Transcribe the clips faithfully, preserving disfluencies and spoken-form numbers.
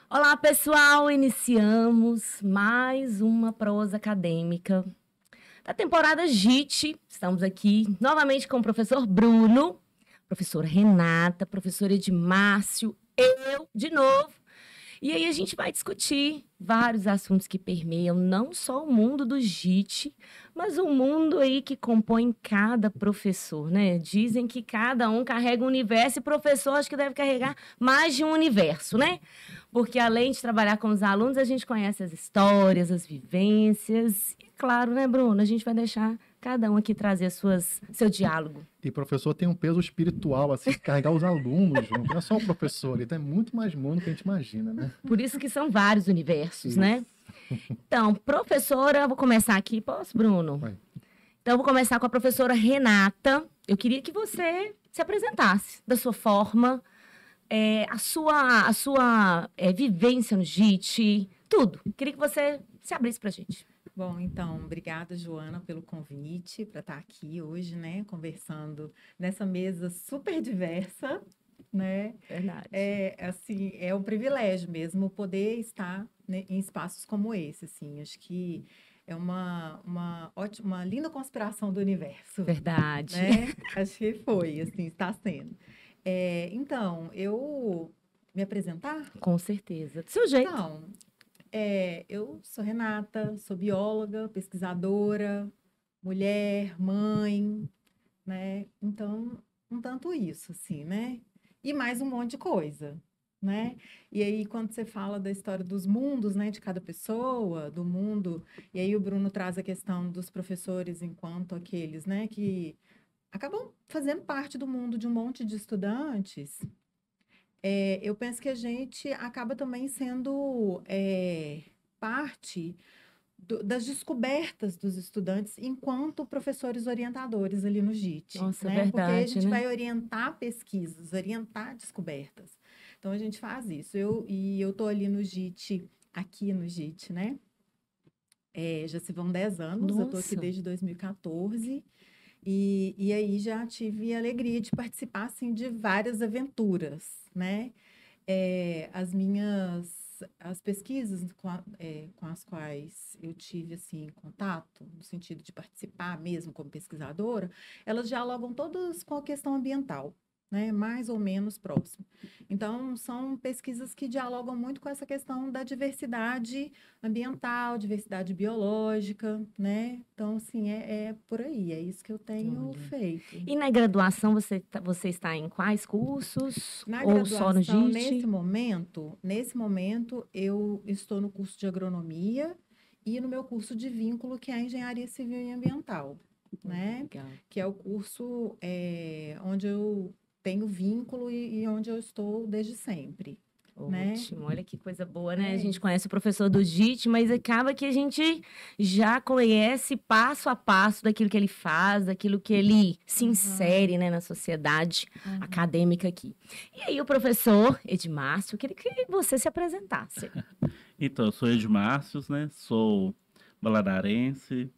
Olá, pessoal! Iniciamos mais uma prosa acadêmica da temporada G I T. Estamos aqui novamente com o professor Bruno, professora Renata, professor Edmárcio, eu de novo. E aí a gente vai discutir vários assuntos que permeiam não só o mundo do G I T, mas o mundo aí que compõe cada professor, né? Dizem que cada um carrega um universo e professor acho que deve carregar mais de um universo, né? Porque além de trabalhar com os alunos, a gente conhece as histórias, as vivências. E claro, né, Bruno? A gente vai deixar cada um aqui trazer as suas, seu diálogo. E professor tem um peso espiritual, assim, de carregar os alunos junto. Não é só o professor, ele tem muito mais mundo do que a gente imagina, né? Por isso que são vários universos, Isso. né? Então, professora, vou começar aqui. Posso, Bruno? Vai. Então, eu vou começar com a professora Renata. Eu queria que você se apresentasse da sua forma, é, a sua, a sua é, vivência no G I T, tudo. Queria que você se abrisse pra gente. Bom, então, obrigada, Joana, pelo convite para estar aqui hoje, né, conversando nessa mesa super diversa, né? Verdade. É, assim, é um privilégio mesmo poder estar, né, em espaços como esse, assim. Acho que é uma, uma ótima, uma linda conspiração do universo. Verdade. Né? Acho que foi, assim, está sendo. É, então, eu me apresentar? Com certeza. Do seu jeito. Então, é, eu sou Renata, sou bióloga, pesquisadora, mulher, mãe, né? Então, um tanto isso, assim, né? E mais um monte de coisa, né? E aí, quando você fala da história dos mundos, né, de cada pessoa, do mundo, e aí o Bruno traz a questão dos professores enquanto aqueles, né, que acabam fazendo parte do mundo de um monte de estudantes. É, eu penso que a gente acaba também sendo é, parte do, das descobertas dos estudantes enquanto professores orientadores ali no G I T. Nossa, né? verdade, Porque a gente né? vai orientar pesquisas, orientar descobertas. Então, a gente faz isso. Eu, e eu estou ali no G I T, aqui no G I T, né? É, já se vão dez anos, Nossa. eu estou aqui desde dois mil e quatorze. E, e aí já tive a alegria de participar, assim, de várias aventuras, né? É, as minhas, as pesquisas com, a, é, com as quais eu tive, assim, contato, no sentido de participar mesmo como pesquisadora, elas dialogam todas com a questão ambiental, né? Mais ou menos próximo. Então, são pesquisas que dialogam muito com essa questão da diversidade ambiental, diversidade biológica, né? Então, assim, é, é por aí, é isso que eu tenho Olha. feito. E na graduação, você, tá- você está em quais cursos? Na Ou só no graduação, G I T? nesse momento, nesse momento, eu estou no curso de agronomia e no meu curso de vínculo, que é a engenharia civil e ambiental, né? Legal. Que é o curso é, onde eu tenho vínculo e, e onde eu estou desde sempre. Né? Ótimo, olha que coisa boa, né? É A gente isso. conhece o professor do G I T, mas acaba que a gente já conhece passo a passo daquilo que ele faz, daquilo que ele se Uhum. insere, né, na sociedade Uhum. acadêmica aqui. E aí, o professor Edmárcio, eu queria que você se apresentasse. Então, eu sou Edmárcio, né? Sou baladarense,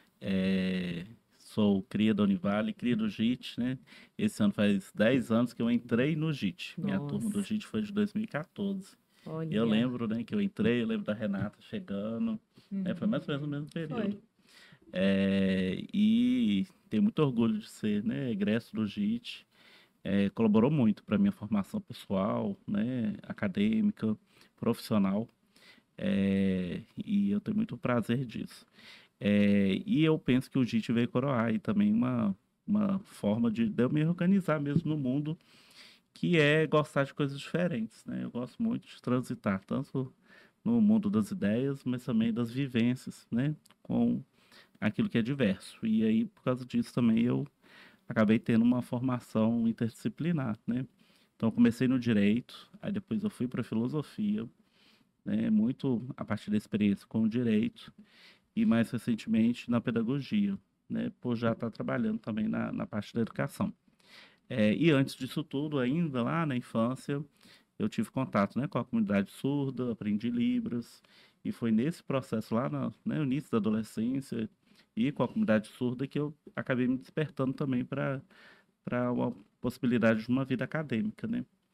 é, sou cria da Univale, cria do G I T, né? Esse ano faz dez anos que eu entrei no G I T. Minha Nossa. turma do G I T foi de dois mil e quatorze. Olha. Eu lembro, né, que eu entrei, eu lembro da Renata chegando, Uhum. né? Foi mais ou menos no mesmo período. Foi. É, e tenho muito orgulho de ser, né, egresso do G I T. É, colaborou muito para minha formação pessoal, né, acadêmica, profissional. É, e eu tenho muito prazer disso. É, e eu penso que o G I T veio coroar aí também uma, uma forma de, de eu me organizar mesmo no mundo, que é gostar de coisas diferentes, né? Eu gosto muito de transitar, tanto no mundo das ideias, mas também das vivências, né? Com aquilo que é diverso. E aí, por causa disso também, eu acabei tendo uma formação interdisciplinar, né? Então, eu comecei no direito, aí depois eu fui para filosofia, né, muito a partir da experiência com o direito e mais recentemente na pedagogia, né, por já estar trabalhando também na, na parte da educação. É, e antes disso tudo, ainda lá na infância, eu tive contato, né, com a comunidade surda, aprendi Libras, e foi nesse processo lá na, né, no início da adolescência e com a comunidade surda que eu acabei me despertando também para para uma possibilidade de uma vida acadêmica, né?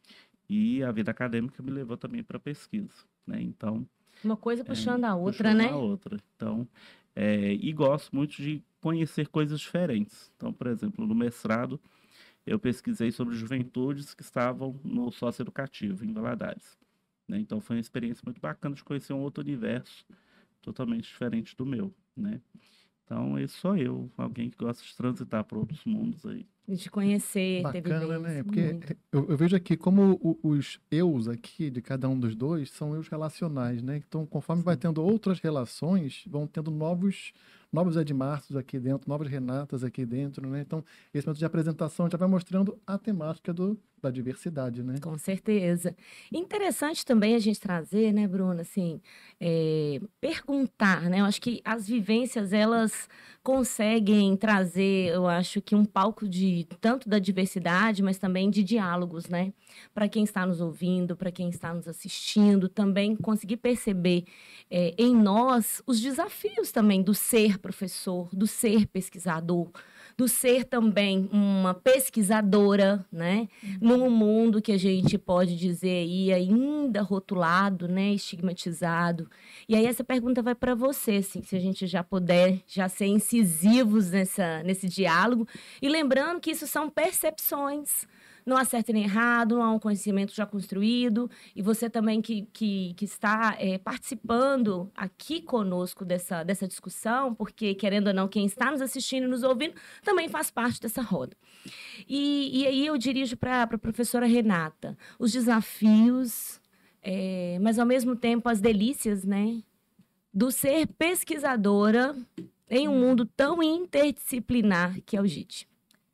E a vida acadêmica me levou também para pesquisa, né? Então, Uma coisa puxando a outra, puxou né? na outra. Então, é, e gosto muito de conhecer coisas diferentes. Então, por exemplo, no mestrado, eu pesquisei sobre juventudes que estavam no socioeducativo, em Valadares, né? Então, foi uma experiência muito bacana de conhecer um outro universo totalmente diferente do meu, né? Então, esse sou eu, alguém que gosta de transitar por outros mundos aí. De conhecer, ter Bacana, né? vivência, Porque muito. eu, eu vejo aqui como o- os eus aqui de cada um dos dois são eus relacionais, né? Então, conforme vai tendo outras relações, vão tendo novos novos Edmarços aqui dentro, novas Renatas aqui dentro, né? Então, esse momento de apresentação já vai mostrando a temática do, da diversidade, né? Com certeza. Interessante também a gente trazer, né, Bruna, assim, é, perguntar, né? Eu acho que as vivências, elas conseguem trazer, eu acho que um palco de tanto da diversidade, mas também de diálogos, né? Para quem está nos ouvindo, para quem está nos assistindo, também conseguir perceber é, em nós os desafios também do ser professor, do ser pesquisador, do ser também uma pesquisadora, né? Num mundo que a gente pode dizer aí ainda rotulado, né, estigmatizado. E aí essa pergunta vai para você, assim, se a gente já puder já ser incisivos nessa, nesse diálogo. E lembrando que isso são percepções, não há certo nem errado, não há um conhecimento já construído. E você também que, que, que está é, participando aqui conosco dessa, dessa discussão, porque, querendo ou não, quem está nos assistindo e nos ouvindo também faz parte dessa roda. E, e aí eu dirijo para a professora Renata os desafios, é, mas ao mesmo tempo as delícias, né, do ser pesquisadora em um mundo tão interdisciplinar que é o G I T.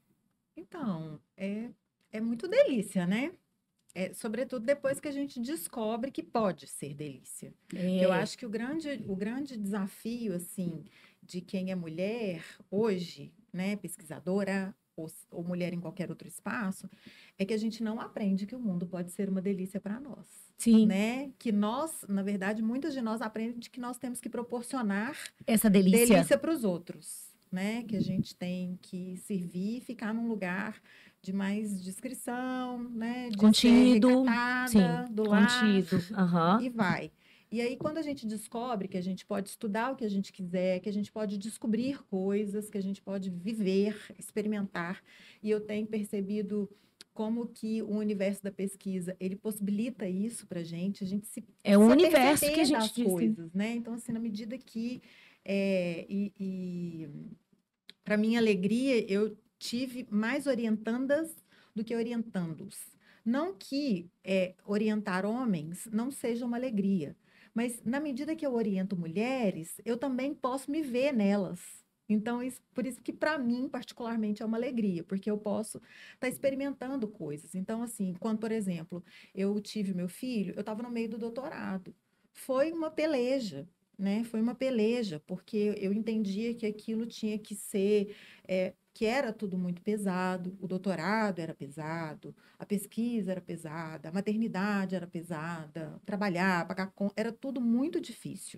Então, é, é muito delícia, né? É, sobretudo depois que a gente descobre que pode ser delícia. É, Eu acho que o grande, o grande desafio, assim, de quem é mulher hoje, né, pesquisadora ou, ou mulher em qualquer outro espaço, é que a gente não aprende que o mundo pode ser uma delícia para nós, sim, né? Que nós, na verdade, muitas de nós aprendem que nós temos que proporcionar essa delícia. delícia para os outros, né? Que a gente tem que servir e ficar num lugar de mais discrição, né? De Contido, ser recatada, sim, do lar, contido, aham. e vai. E aí, quando a gente descobre que a gente pode estudar o que a gente quiser, que a gente pode descobrir coisas, que a gente pode viver, experimentar, e eu tenho percebido como que o universo da pesquisa, ele possibilita isso para a gente, a gente se É o se universo aperceber que a gente das diz, sim. coisas, né? Então, assim, na medida que, é, e, e para minha alegria, eu tive mais orientandas do que orientandos. Não que é, orientar homens não seja uma alegria, mas na medida que eu oriento mulheres, eu também posso me ver nelas. Então, isso, por isso que para mim, particularmente, é uma alegria, porque eu posso estar experimentando coisas. Então, assim, quando, por exemplo, eu tive meu filho, eu estava no meio do doutorado. Foi uma peleja, né? Foi uma peleja, porque eu entendia que aquilo tinha que ser, é, que era tudo muito pesado, o doutorado era pesado, a pesquisa era pesada, a maternidade era pesada, trabalhar, pagar conta, era tudo muito difícil.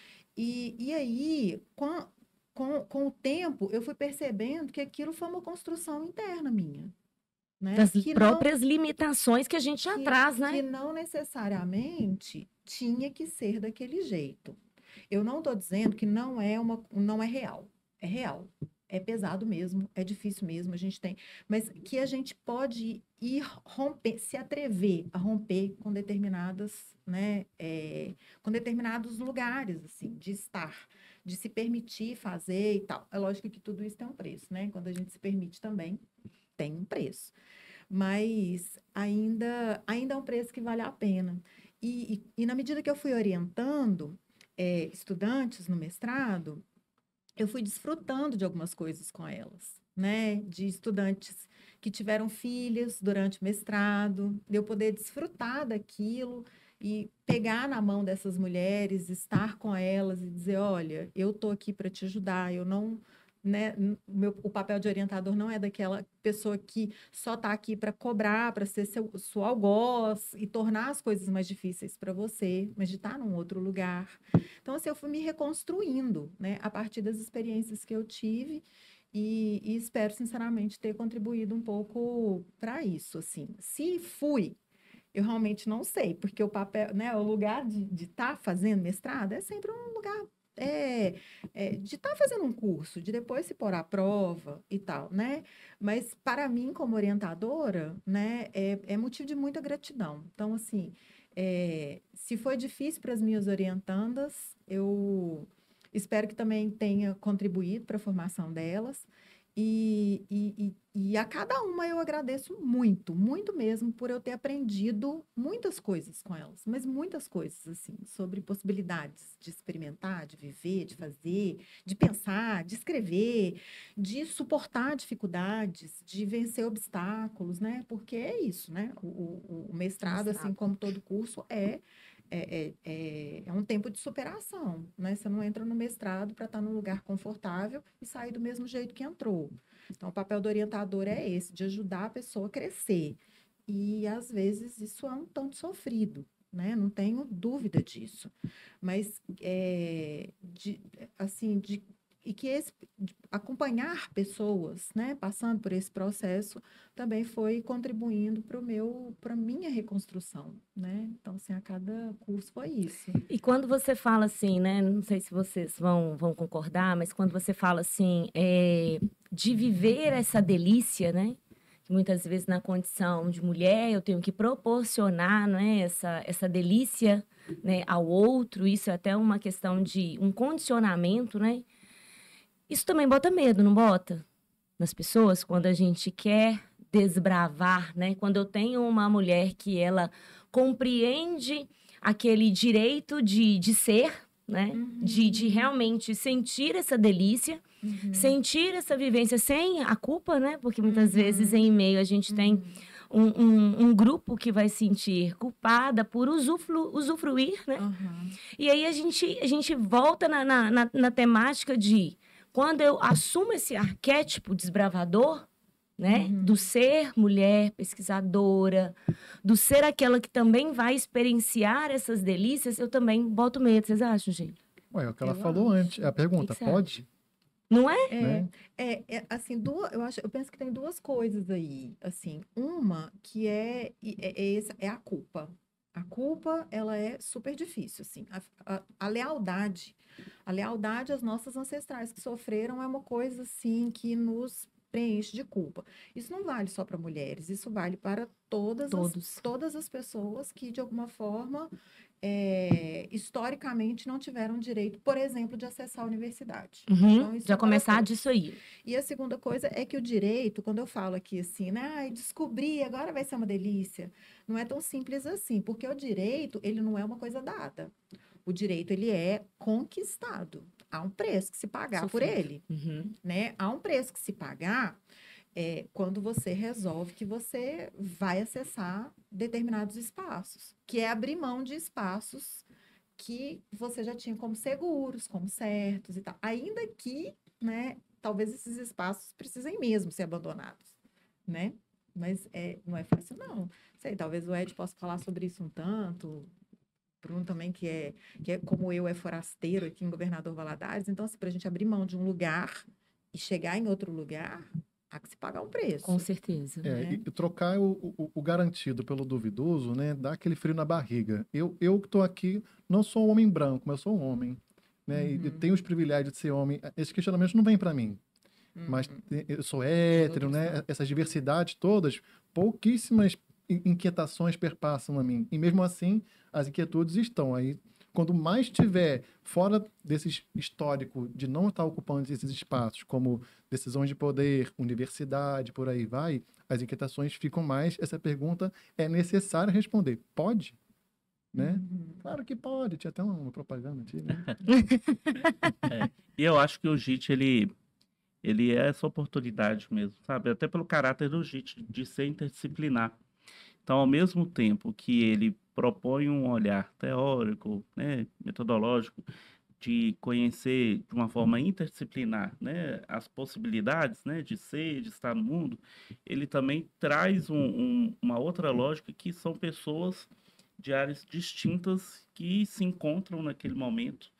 E, e aí, com, com, com o tempo, eu fui percebendo que aquilo foi uma construção interna minha, né? Das Que não, próprias limitações que a gente já que, traz, né? que não necessariamente tinha que ser daquele jeito. Eu não estou dizendo que não é uma, não é real. É real. É pesado mesmo, é difícil mesmo, a gente tem. Mas que a gente pode ir romper, se atrever a romper com determinadas, né, é, com determinados lugares, assim, de estar, de se permitir fazer e tal. É lógico que tudo isso tem um preço, né? Quando a gente se permite também, tem um preço. Mas ainda, ainda é um preço que vale a pena. E, e, e na medida que eu fui orientando é, estudantes no mestrado, eu fui desfrutando de algumas coisas com elas, né? De estudantes que tiveram filhos durante o mestrado, de eu poder desfrutar daquilo e pegar na mão dessas mulheres, estar com elas e dizer, olha, eu estou aqui para te ajudar, eu não... Né? O, meu, o papel de orientador não é daquela pessoa que só está aqui para cobrar, para ser seu, seu algoz e tornar as coisas mais difíceis para você, mas de estar num outro lugar. Então, assim, eu fui me reconstruindo, né, a partir das experiências que eu tive e, e espero, sinceramente, ter contribuído um pouco para isso, assim. Se fui Eu realmente não sei, porque o papel, né, o lugar de estar fazendo mestrado é sempre um lugar é, é, de estar fazendo um curso, de depois se pôr à prova e tal, né? Mas para mim, como orientadora, né, é, é motivo de muita gratidão. Então, assim, é, se foi difícil para as minhas orientandas, eu espero que também tenha contribuído para a formação delas. E, e, e, e a cada uma eu agradeço muito, muito mesmo, por eu ter aprendido muitas coisas com elas, mas muitas coisas, assim, sobre possibilidades de experimentar, de viver, de fazer, de pensar, de escrever, de suportar dificuldades, de vencer obstáculos, né? Porque é isso, né? O, o, o mestrado, Mestrado. assim como todo curso, é É, é, é um tempo de superação, né? Você não entra no mestrado para estar num lugar confortável e sair do mesmo jeito que entrou. Então, o papel do orientador é esse, de ajudar a pessoa a crescer. E, às vezes, isso é um tanto sofrido, né? Não tenho dúvida disso. Mas, é, de, assim, de, e que esse, de acompanhar pessoas, né, passando por esse processo, também foi contribuindo para o meu, para a minha reconstrução, né? Então, assim, a cada curso foi isso. E quando você fala assim, né? Não sei se vocês vão, vão concordar, mas quando você fala assim, é, de viver essa delícia, né? Que muitas vezes na condição de mulher eu tenho que proporcionar, né? Essa, essa delícia, né? Ao outro. Isso é até uma questão de um condicionamento, né? Isso também bota medo, não bota? Nas pessoas, quando a gente quer desbravar, né? Quando eu tenho uma mulher que ela compreende aquele direito de, de ser, né? Uhum. De, de realmente sentir essa delícia, Uhum. sentir essa vivência sem a culpa, né? Porque muitas Uhum. vezes em meio a gente tem Uhum. um, um, um grupo que vai se sentir culpada por usufru, usufruir, né? Uhum. E aí a gente, a gente volta na, na, na, na temática de quando eu assumo esse arquétipo desbravador, né? Uhum. Do ser mulher pesquisadora, do ser aquela que também vai experienciar essas delícias, eu também boto medo. Vocês acham, gente? Ué, é o que ela Eu falou acho. antes. A pergunta, Que que você pode? Não é? É, Né? é, é, assim, duas, eu acho, eu penso que tem duas coisas aí, assim, uma que é, é, é, essa- é a culpa. A culpa, ela é super difícil, assim, a, a, a lealdade, a lealdade às nossas ancestrais que sofreram é uma coisa, assim, que nos preenche de culpa. Isso não vale só para mulheres, isso vale para todas as, Todos. todas as pessoas que, de alguma forma, é, historicamente não tiveram direito, por exemplo, de acessar a universidade. Uhum. Então, isso Já é para começar todos. disso aí. E a segunda coisa é que o direito, quando eu falo aqui assim, né, ai, descobri, agora vai ser uma delícia, não é tão simples assim, porque o direito, ele não é uma coisa dada. O direito, ele é conquistado. Há um preço que se pagar por Sofrido. ele, Uhum. né? Há um preço que se pagar é, quando você resolve que você vai acessar determinados espaços, que é abrir mão de espaços que você já tinha como seguros, como certos e tal. Ainda que, né, talvez esses espaços precisem mesmo ser abandonados, né? Mas é, não é fácil, não. Sei, talvez o Ed possa falar sobre isso um tanto. Bruno também, que é, que é como eu, é forasteiro aqui em Governador Valadares. Então, assim, para a gente abrir mão de um lugar e chegar em outro lugar, há que se pagar um preço. Com certeza. É, Né? e e trocar o, o, o garantido pelo duvidoso, né? Dá aquele frio na barriga. Eu, eu que estou aqui, não sou um homem branco, mas sou um homem. Né? E, e Uhum. tenho os privilégios de ser homem. Esses questionamentos não vêm para mim. Mas Uhum. te- eu sou hétero, outros né? não. Essas diversidades todas, pouquíssimas in- inquietações perpassam a mim. E mesmo assim, as inquietudes estão aí. Quando mais tiver fora desse histórico de não estar ocupando esses espaços, como decisões de poder, universidade, por aí vai, as inquietações ficam mais. Essa pergunta é necessário responder. Pode? Né? Uhum. Claro que pode. Tinha até uma propaganda antiga. Né? É, e eu acho que o J I T, ele, ele é essa oportunidade mesmo, sabe? Até pelo caráter do J I T, de ser interdisciplinar. Então, ao mesmo tempo que ele propõe um olhar teórico, né, metodológico, de conhecer de uma forma interdisciplinar, né, as possibilidades, né, de ser, de estar no mundo, ele também traz um, um, uma outra lógica que são pessoas de áreas distintas que se encontram naquele momento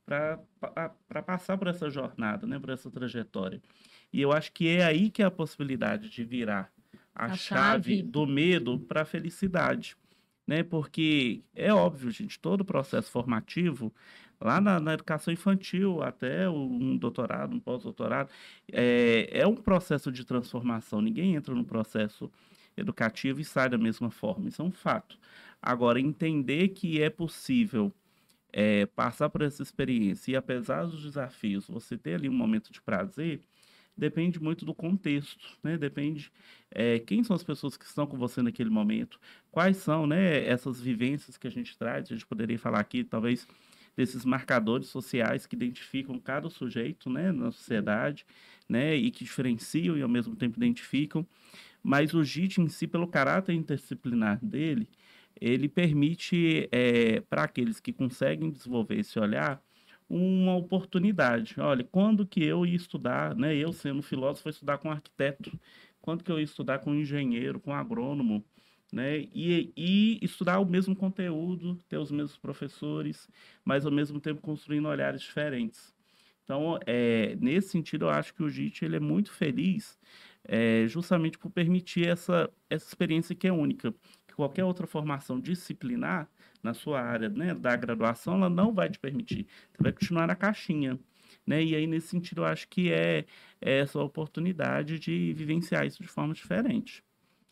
para passar por essa jornada, né, por essa trajetória. E eu acho que é aí que é a possibilidade de virar a, A chave chave. do medo para a felicidade. né? Porque é óbvio, gente, todo o processo formativo, lá na, na educação infantil, até um doutorado, um pós-doutorado, é, é um processo de transformação. Ninguém entra no processo educativo e sai da mesma forma. Isso é um fato. Agora, entender que é possível é, passar por essa experiência e, apesar dos desafios, você ter ali um momento de prazer, depende muito do contexto, né? Depende é, quem são as pessoas que estão com você naquele momento, quais são, né, essas vivências que a gente traz. A gente poderia falar aqui, talvez, desses marcadores sociais que identificam cada sujeito, né, na sociedade, né, e que diferenciam e, ao mesmo tempo, identificam. Mas o G I T em si, pelo caráter interdisciplinar dele, ele permite, é, para aqueles que conseguem desenvolver esse olhar, uma oportunidade. Olha, quando que eu ia estudar, né? Eu sendo filósofo, vou estudar com um arquiteto. Quando que eu ia estudar com um engenheiro, com um agrônomo, né? E, e estudar o mesmo conteúdo, ter os mesmos professores, mas ao mesmo tempo construindo olhares diferentes. Então, é, nesse sentido, eu acho que o G I T ele é muito feliz, é, justamente por permitir essa, essa experiência que é única. Que qualquer outra formação disciplinar na sua área, né, da graduação, ela não vai te permitir. Você vai continuar na caixinha, né? E aí, nesse sentido, eu acho que é, é essa oportunidade de vivenciar isso de forma diferente.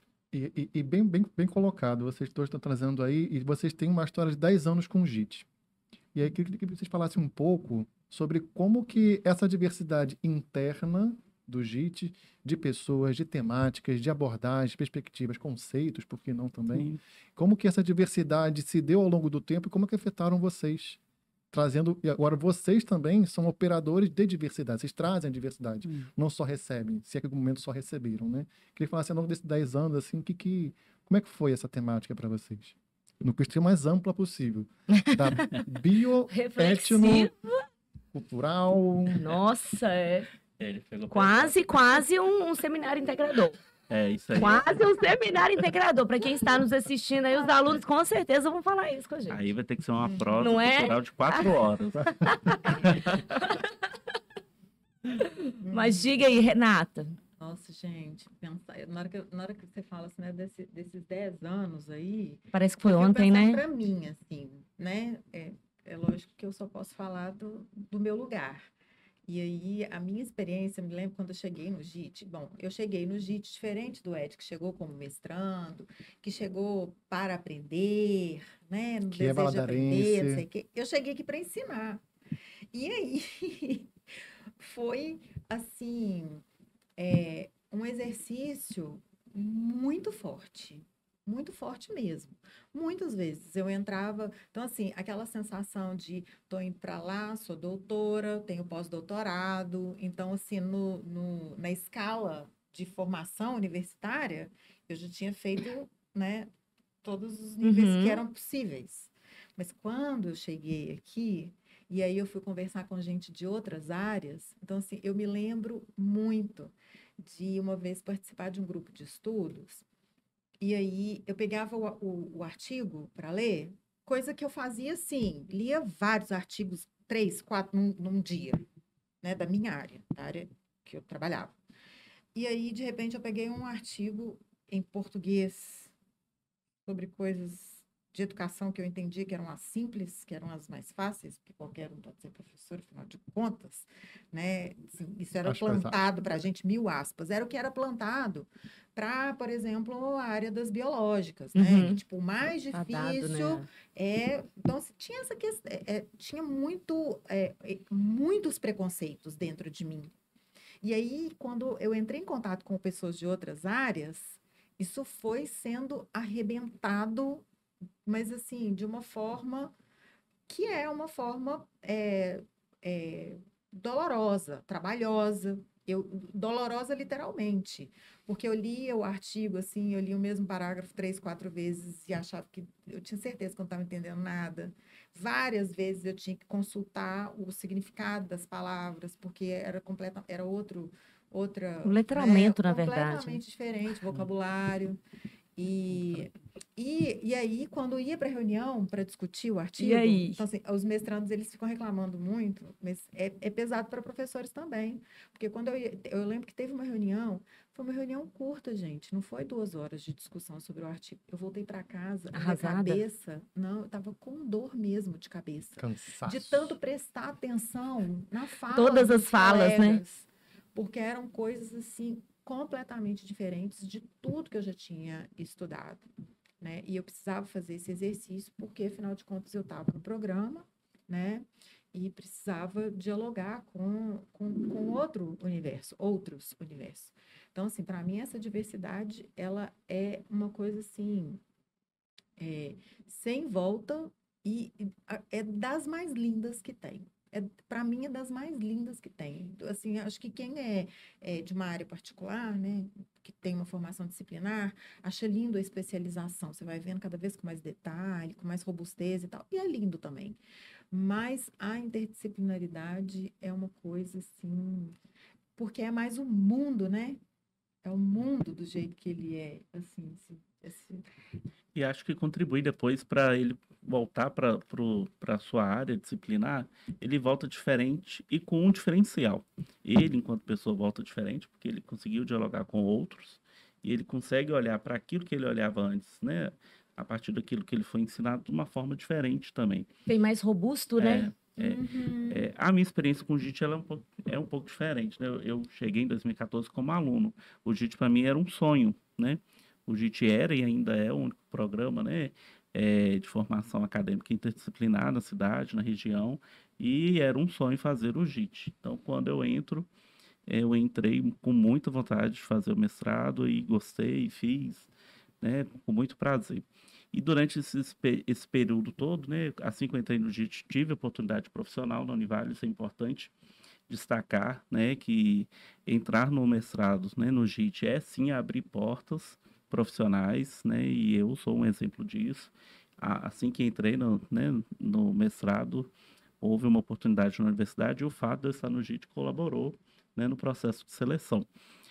E, e, e bem, bem, bem colocado, vocês dois estão trazendo aí, e vocês têm uma história de dez anos com o G I T. E aí, eu queria que vocês falassem um pouco sobre como que essa diversidade interna do G I T, de pessoas, de temáticas, de abordagens, perspectivas, conceitos, por que não também? Sim. Como que essa diversidade se deu ao longo do tempo e como que afetaram vocês? Trazendo, e agora vocês também são operadores de diversidade, vocês trazem a diversidade, Hum. não só recebem, se é que em algum momento só receberam, né? Queria falar assim, ao longo desses dez anos, assim, que, que, como é que foi essa temática para vocês? No questão mais ampla possível. Da bio, Reflexivo. etno, cultural. Nossa, é É, ele pegou quase, quase um, um seminário integrador. É, isso aí. Quase um seminário integrador. Para quem está nos assistindo aí, os alunos com certeza vão falar isso com a gente. Aí vai ter que ser uma prosa Não é? cultural de quatro horas. Mas diga aí, Renata. Nossa, gente, pensar, na hora que, eu- na hora que você fala assim, né, desse- desses dez anos aí, Parece que foi eu fico ontem, pensando né? pra mim, assim, né? É, é lógico que eu só posso falar do, do meu lugar. E aí, a minha experiência, eu me lembro quando eu cheguei no G I T. Bom, eu cheguei no G I T diferente do Ed, que chegou como mestrando, que chegou para aprender, né? No Que é desejo de aprender, não valadarense. sei o quê. Eu cheguei aqui para ensinar. E aí, foi, assim, é, um exercício muito forte. Muito forte mesmo. Muitas vezes eu entrava. Então, assim, aquela sensação de estou indo para lá, sou doutora, tenho pós-doutorado. Então, assim, no, no- na escala de formação universitária, eu já tinha feito, né, todos os níveis Uhum. que eram possíveis. Mas quando eu cheguei aqui, e aí eu fui conversar com gente de outras áreas, então, assim, eu me lembro muito de uma vez participar de um grupo de estudos. E aí eu pegava o, o, o artigo para ler, coisa que eu fazia assim, lia vários artigos, três, quatro num, num dia, né, da minha área, da área que eu trabalhava. E aí, de repente, eu peguei um artigo em português sobre coisas de educação que eu entendia que eram as simples, que eram as mais fáceis, porque qualquer um pode ser professor, afinal de contas, né? Assim, isso era Aspas, plantado para a gente, mil aspas, era o que era plantado para, por exemplo, a área das biológicas, né? Uhum. Que, tipo, o mais Tá dado, difícil né? é... Então, assim, tinha essa questão, é, é, tinha muito, é, é, muitos preconceitos dentro de mim. E aí, quando eu entrei em contato com pessoas de outras áreas, isso foi sendo arrebentado, mas assim, de uma forma que é uma forma é, é, dolorosa, trabalhosa. Eu, dolorosa literalmente, porque eu lia o artigo, assim, eu li o mesmo parágrafo três, quatro vezes e achava que eu tinha certeza que eu não estava entendendo nada. Várias vezes eu tinha que consultar o significado das palavras, porque era completa, era outro, outra, O letramento, né, na verdade. completamente diferente, vocabulário. E, e, e aí, quando ia para reunião para discutir o artigo, E aí? então, assim, os mestrandos eles ficam reclamando muito, mas é, é pesado para professores também. Porque quando eu, ia, eu lembro que teve uma reunião, foi uma reunião curta, gente, não foi duas horas de discussão sobre o artigo. Eu voltei para casa, a minha Arrasada? cabeça, não, eu estava com dor mesmo de cabeça. Cansaço. De tanto prestar atenção na fala Todas as dos falas, né? colegas, porque eram coisas assim completamente diferentes de tudo que eu já tinha estudado, né? E eu precisava fazer esse exercício porque, afinal de contas, eu estava no programa, né? E precisava dialogar com, com, com outro universo, outros universos. Então, assim, para mim, essa diversidade, ela é uma coisa, assim, é, sem volta e, e a- é das mais lindas que tem. É, para mim, é das mais lindas que tem. Assim, acho que quem é, é de uma área particular, né, que tem uma formação disciplinar, acha lindo a especialização. Você vai vendo cada vez com mais detalhe, com mais robustez e tal. E é lindo também. Mas a interdisciplinaridade é uma coisa, assim, porque é mais o mundo, né? É o mundo do jeito que ele é, assim, assim, assim. E acho que contribui depois para ele voltar para a sua área disciplinar, ele volta diferente e com um diferencial. Ele, enquanto pessoa, volta diferente, porque ele conseguiu dialogar com outros e ele consegue olhar para aquilo que ele olhava antes, né? A partir daquilo que ele foi ensinado de uma forma diferente também. Bem mais robusto, né? É, Uhum. é, a minha experiência com o JIT ela é, um pouco, é um pouco diferente, né? Eu, eu cheguei em dois mil e quatorze como aluno. O JIT para mim era um sonho, né? O JIT era e ainda é o único programa, né? É, de formação acadêmica interdisciplinar na cidade, na região, e era um sonho fazer o JIT. Então, quando eu entro, eu entrei com muita vontade de fazer o mestrado e gostei, fiz, né? Com muito prazer. E durante esse, esse período todo, né, assim que eu entrei no JIT, tive oportunidade profissional na Univale, isso é importante destacar, né, que entrar no mestrado, né, no JIT é sim abrir portas profissionais, né, e eu sou um exemplo disso. Assim que entrei no, né, no mestrado, houve uma oportunidade na universidade e o fato de eu estar no JIT colaborou, né, no processo de seleção.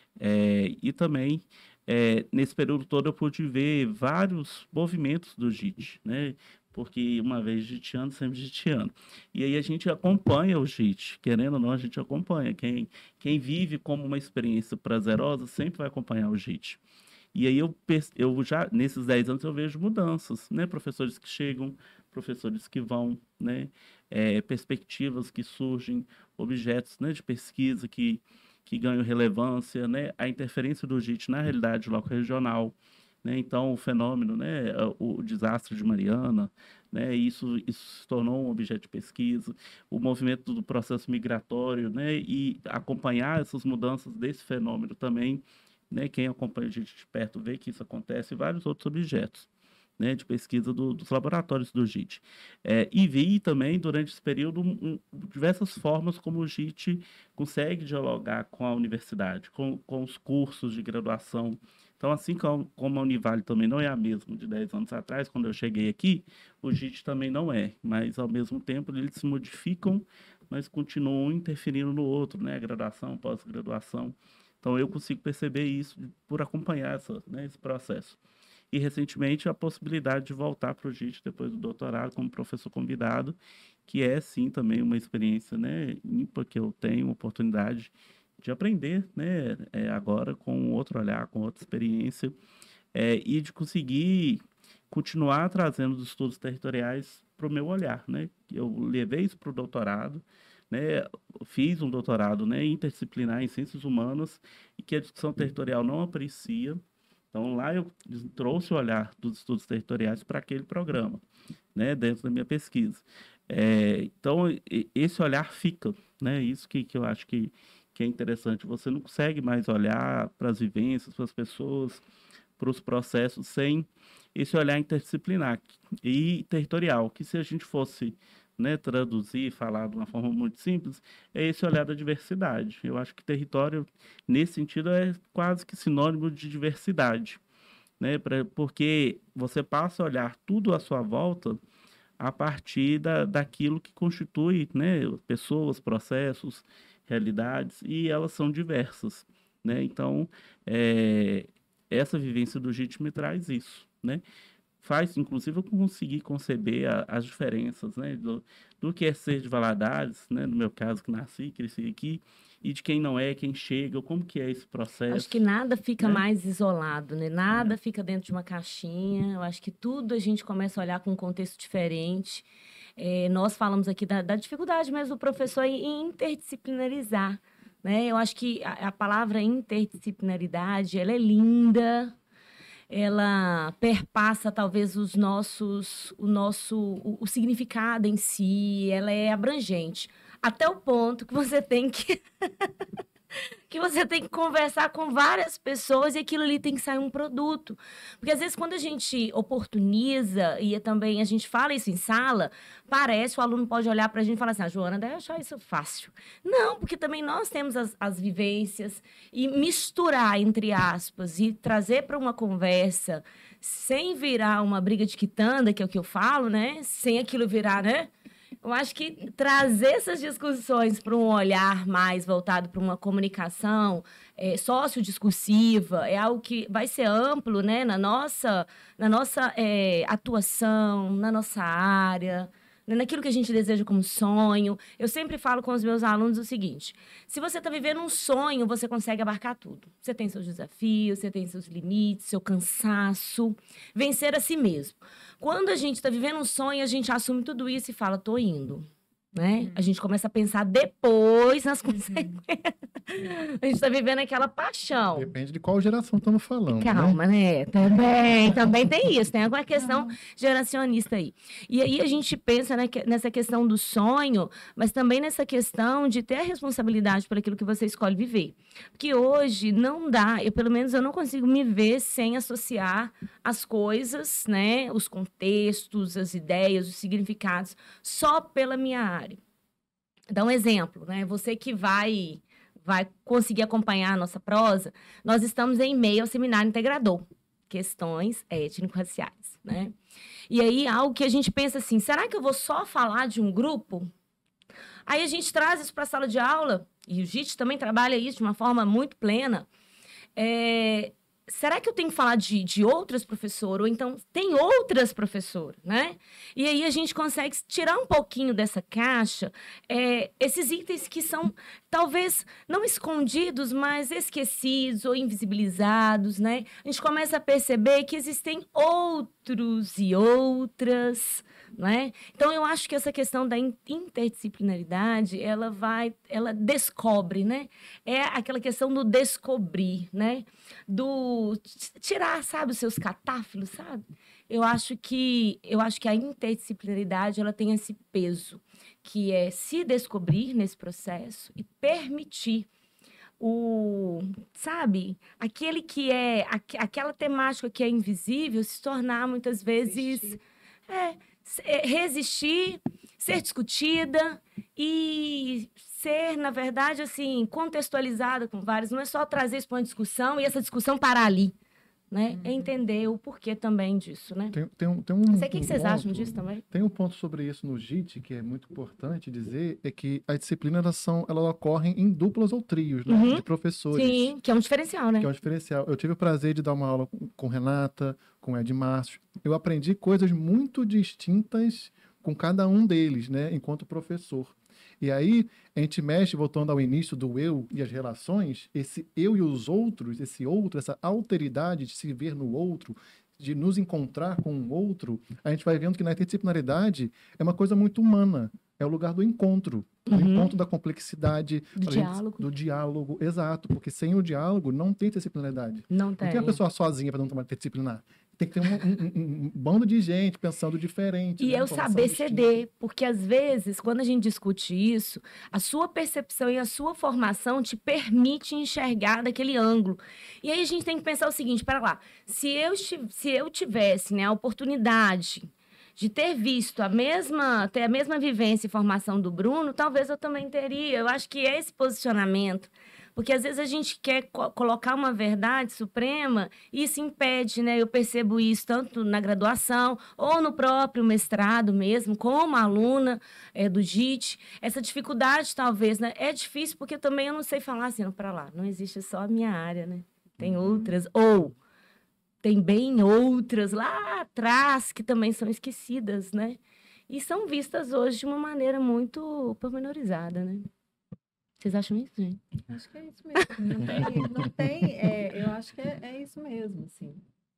É, e também, é, nesse período todo, eu pude ver vários movimentos do JIT, né? Porque uma vez jitiano, sempre jitiano. E aí a gente acompanha o JIT, querendo ou não, a gente acompanha. Quem, quem vive como uma experiência prazerosa sempre vai acompanhar o JIT. E aí eu, eu já, nesses dez anos, eu vejo mudanças, né? Professores que chegam, professores que vão, né? É, perspectivas que surgem, objetos, né, de pesquisa que que ganham relevância, né? A interferência do JIT na realidade local regional, né? Então, o fenômeno, né? O, o desastre de Mariana, né? Isso, isso se tornou um objeto de pesquisa, o movimento do processo migratório, né? E acompanhar essas mudanças desse fenômeno também, né? Quem acompanha o JIT de perto vê que isso acontece e vários outros objetos, né, de pesquisa do, dos laboratórios do JIT. É, e vi também, durante esse período, um, um, diversas formas como o JIT consegue dialogar com a universidade, com, com os cursos de graduação. Então, assim como, como a Univale também não é a mesma de dez anos atrás, quando eu cheguei aqui, o JIT também não é, mas, ao mesmo tempo, eles se modificam, mas continuam interferindo no outro, né, graduação, pós-graduação. Então, eu consigo perceber isso por acompanhar essa, né, esse processo. E, recentemente, a possibilidade de voltar para o JIT depois do doutorado como professor convidado, que é, sim, também uma experiência, né, ímpar que eu tenho oportunidade de aprender, né, é, agora com outro olhar, com outra experiência, é, e de conseguir continuar trazendo os estudos territoriais para o meu olhar, né? Eu levei isso para o doutorado, né? Fiz um doutorado, né, interdisciplinar em ciências humanas e que a discussão territorial não aprecia. Então, lá eu trouxe o olhar dos estudos territoriais para aquele programa, né, dentro da minha pesquisa. É, então, esse olhar fica, né, isso que, que eu acho que, que é interessante. Você não consegue mais olhar para as vivências, para as pessoas, para os processos, sem esse olhar interdisciplinar e territorial, que se a gente fosse, né, traduzir, falar de uma forma muito simples, é esse olhar da diversidade. Eu acho que território, nesse sentido, é quase que sinônimo de diversidade, né, pra, porque você passa a olhar tudo à sua volta a partir da, daquilo que constitui, né, pessoas, processos, realidades, e elas são diversas, né? Então, é, essa vivência do J I T me traz isso, né? Faz, inclusive, eu conseguir conceber a, as diferenças, né? Do, do que é ser de Valadares, né? No meu caso, que nasci, cresci aqui, e de quem não é, quem chega, como que é esse processo. Acho que nada fica né? mais isolado, né? Nada É. fica dentro de uma caixinha. Eu acho que tudo a gente começa a olhar com um contexto diferente. É, nós falamos aqui da, da dificuldade mesmo do professor em interdisciplinarizar, né? Eu acho que a, a palavra interdisciplinaridade, ela é linda, ela perpassa talvez os nossos, o nosso, o, o significado em si, ela é abrangente, até o ponto que você tem que que você tem que conversar com várias pessoas e aquilo ali tem que sair um produto. Porque às vezes quando a gente oportuniza e também a gente fala isso em sala, parece, o aluno pode olhar para a gente e falar assim, a Joana deve achar isso fácil. Não, porque também nós temos as, as vivências e misturar, entre aspas, e trazer para uma conversa sem virar uma briga de quitanda, que é o que eu falo, né? Sem aquilo virar, né? Eu acho que trazer essas discussões para um olhar mais voltado para uma comunicação é, sociodiscursiva é algo que vai ser amplo, né, na nossa, na nossa é, atuação, na nossa área, né, naquilo que a gente deseja como sonho. Eu sempre falo com os meus alunos o seguinte, se você está vivendo um sonho, você consegue abarcar tudo. Você tem seus desafios, você tem seus limites, seu cansaço, vencer a si mesmo. Quando a gente está vivendo um sonho, a gente assume tudo isso e fala, tô indo, né? Uhum. A gente começa a pensar depois nas consequências. A gente está vivendo aquela paixão. Depende de qual geração estamos falando, Calma, né? né? Também, também tem isso. Tem alguma questão geracionista aí. E aí a gente pensa nessa questão do sonho, mas também nessa questão de ter a responsabilidade por aquilo que você escolhe viver. Porque hoje não dá, eu pelo menos eu não consigo me ver sem associar as coisas, né? Os contextos, as ideias, os significados, só pela minha área. Dá um exemplo, né? Você que vai... vai conseguir acompanhar a nossa prosa, nós estamos em meio ao seminário integrador, questões étnico-raciais, né? E aí, algo que a gente pensa assim, será que eu vou só falar de um grupo? Aí a gente traz isso para a sala de aula, e o J I T também trabalha isso de uma forma muito plena. É... Será que eu tenho que falar de, de outras professoras? Ou então, tem outras professoras, né? E aí a gente consegue tirar um pouquinho dessa caixa é, esses itens que são, talvez, não escondidos, mas esquecidos ou invisibilizados, né? A gente começa a perceber que existem outros e outras, né? Então, eu acho que essa questão da interdisciplinaridade, ela vai, ela descobre, né? É aquela questão do descobrir, né? Do tirar, sabe, os seus catáfilos, sabe? Eu acho que eu acho que a interdisciplinaridade ela tem esse peso, que é se descobrir nesse processo e permitir o, sabe, aquele que é aqu, aquela temática que é invisível se tornar muitas vezes é, resistir, ser discutida e ser, na verdade, assim, contextualizada com vários. Não é só trazer isso para uma discussão e essa discussão parar ali, né? Uhum. É entender o porquê também disso, né? Tem, tem um, tem um, Não sei o que, um que vocês ponto, acham disso também. Tem um ponto sobre isso no J I T que é muito importante dizer, é que as disciplinas elas são, elas ocorrem em duplas ou trios, né? Uhum. De professores. Sim, que é um diferencial, né? Que é um diferencial. Eu tive o prazer de dar uma aula com, com Renata, com Ed Márcio. Eu aprendi coisas muito distintas com cada um deles, né? Enquanto professor. E aí, a gente mexe, voltando ao início do eu e as relações, esse eu e os outros, esse outro, essa alteridade de se ver no outro, de nos encontrar com o outro, a gente vai vendo que na interdisciplinaridade é uma coisa muito humana. É o lugar do encontro, uhum. do encontro da complexidade, do diálogo. Gente, do diálogo, exato. Porque sem o diálogo não tem interdisciplinaridade. Não tem. Não tem uma pessoa sozinha para não tomar interdisciplinar. Tem que ter um, um, um, um bando de gente pensando diferente. E né? eu saber ceder, porque às vezes, quando a gente discute isso, a sua percepção e a sua formação te permite enxergar daquele ângulo. E aí a gente tem que pensar o seguinte, para lá, se eu, se eu tivesse, né, a oportunidade de ter visto a mesma, ter a mesma vivência e formação do Bruno, talvez eu também teria. Eu acho que é esse posicionamento. Porque às vezes a gente quer co- colocar uma verdade suprema e isso impede, né? Eu percebo isso tanto na graduação ou no próprio mestrado mesmo, como aluna é, do J I T. Essa dificuldade, talvez, né? É difícil porque também eu não sei falar assim, para lá, não existe só a minha área, né? Tem outras. Ou tem bem outras lá atrás que também são esquecidas, né? E são vistas hoje de uma maneira muito pormenorizada, né? Vocês acham isso, gente? Acho que é isso mesmo. Não tem, não tem é, eu acho que é, é isso mesmo, assim.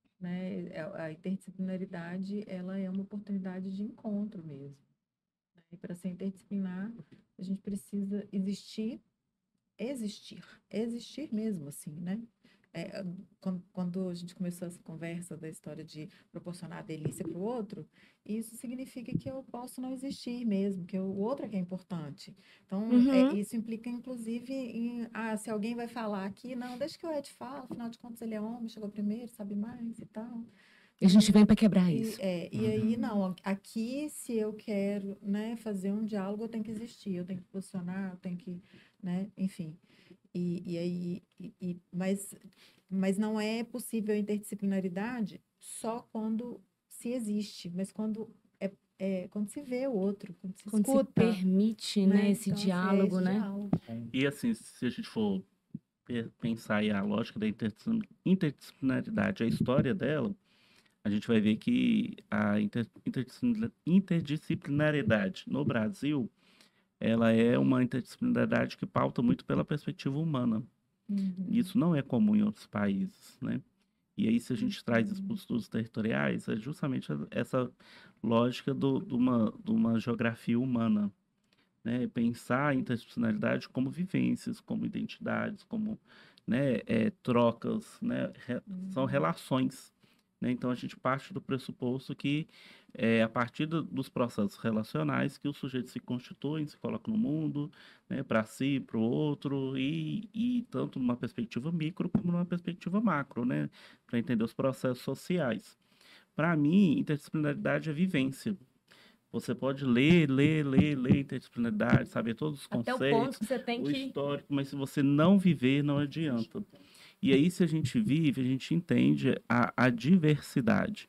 Né? A interdisciplinaridade, ela é uma oportunidade de encontro mesmo. Né? E para ser interdisciplinar, a gente precisa existir, existir, existir mesmo, assim, né? É, quando, quando a gente começou essa conversa da história de proporcionar a delícia para o outro, isso significa que eu posso não existir mesmo, que o outro é que é importante. Então, Uhum. é, isso implica, inclusive, em, ah, se alguém vai falar aqui, não, deixa que o Ed fala, afinal de contas ele é homem, chegou primeiro, sabe mais e tal. A gente vem para quebrar E, isso. é, e aí, não, aqui, se eu quero, né, fazer um diálogo, eu tenho que existir, eu tenho que posicionar, eu tenho que, né, enfim. E, e aí, e, e, mas, mas não é possível a interdisciplinaridade só quando se existe, mas quando, é, é, quando se vê o outro, quando se Quando escuta. se permite, né, né? esse Então, assim, é diálogo, esse né? diálogo. E assim, se a gente for pe- pensar aí a lógica da interdisciplin- interdisciplinaridade, a história dela, a gente vai ver que a inter- interdisciplina- interdisciplinaridade no Brasil, ela é uma interdisciplinaridade que pauta muito pela perspectiva humana. Uhum. Isso não é comum em outros países, né? E aí, se a gente Uhum. traz isso para os estudos territoriais, é justamente a- essa lógica do, de, uma, de uma geografia humana, né? Pensar a interdisciplinaridade como vivências, como identidades, como, né, é, trocas, né? Re- são relações, né? Então, a gente parte do pressuposto que é a partir do- dos processos relacionais que o sujeito se constitui, se coloca no mundo, né, para si, para o outro, e, e tanto numa perspectiva micro como numa perspectiva macro, né? Para entender os processos sociais. Para mim, interdisciplinaridade é vivência. Você pode ler, ler, ler, ler interdisciplinaridade, saber todos os Até o conceitos, ponto que você tem o que... histórico, mas se você não viver, não adianta. E aí, se a gente vive, a gente entende a, a diversidade.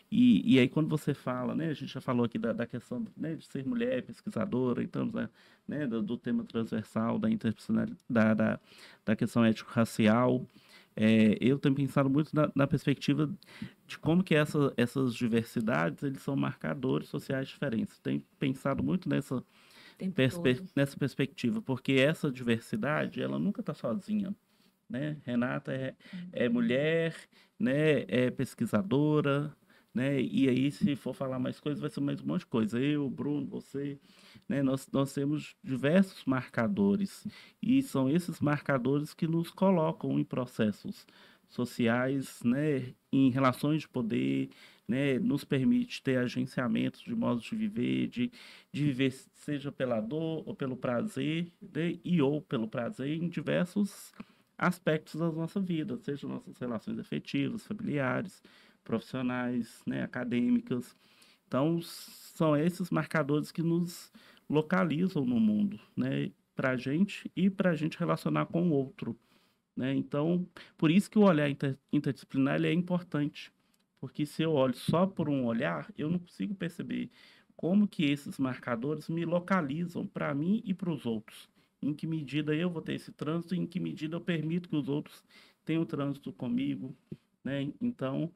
E, e aí, quando você fala, né, a gente já falou aqui da, da questão, né, de ser mulher, pesquisadora, então, né, do, do tema transversal, da interdisciplinaridade, da, da, da questão ético-racial. É, eu tenho pensado muito na, na perspectiva de como que essa, essas diversidades eles são marcadores sociais diferentes. Tenho pensado muito nessa, tempo perspe todo. nessa perspectiva, porque essa diversidade ela nunca está sozinha. Né? Renata é, é mulher, né? É pesquisadora, né? E aí, se for falar mais coisas, vai ser mais um monte de coisa. Eu, Bruno, você, né? Nós, nós temos diversos marcadores e são esses marcadores que nos colocam em processos sociais, né? Em relações de poder, né? Nos permite ter agenciamentos de modos de viver, de, de viver seja pela dor ou pelo prazer, né? E ou pelo prazer em diversos aspectos da nossa vida, seja nossas relações afetivas, familiares, profissionais, né, acadêmicas. Então, são esses marcadores que nos localizam no mundo, né, para a gente e para a gente relacionar com o outro. Né? Então, por isso que o olhar inter, interdisciplinar ele é importante, porque se eu olho só por um olhar, eu não consigo perceber como que esses marcadores me localizam para mim e para os outros. Em que medida eu vou ter esse trânsito, em que medida eu permito que os outros tenham trânsito comigo, né? Então,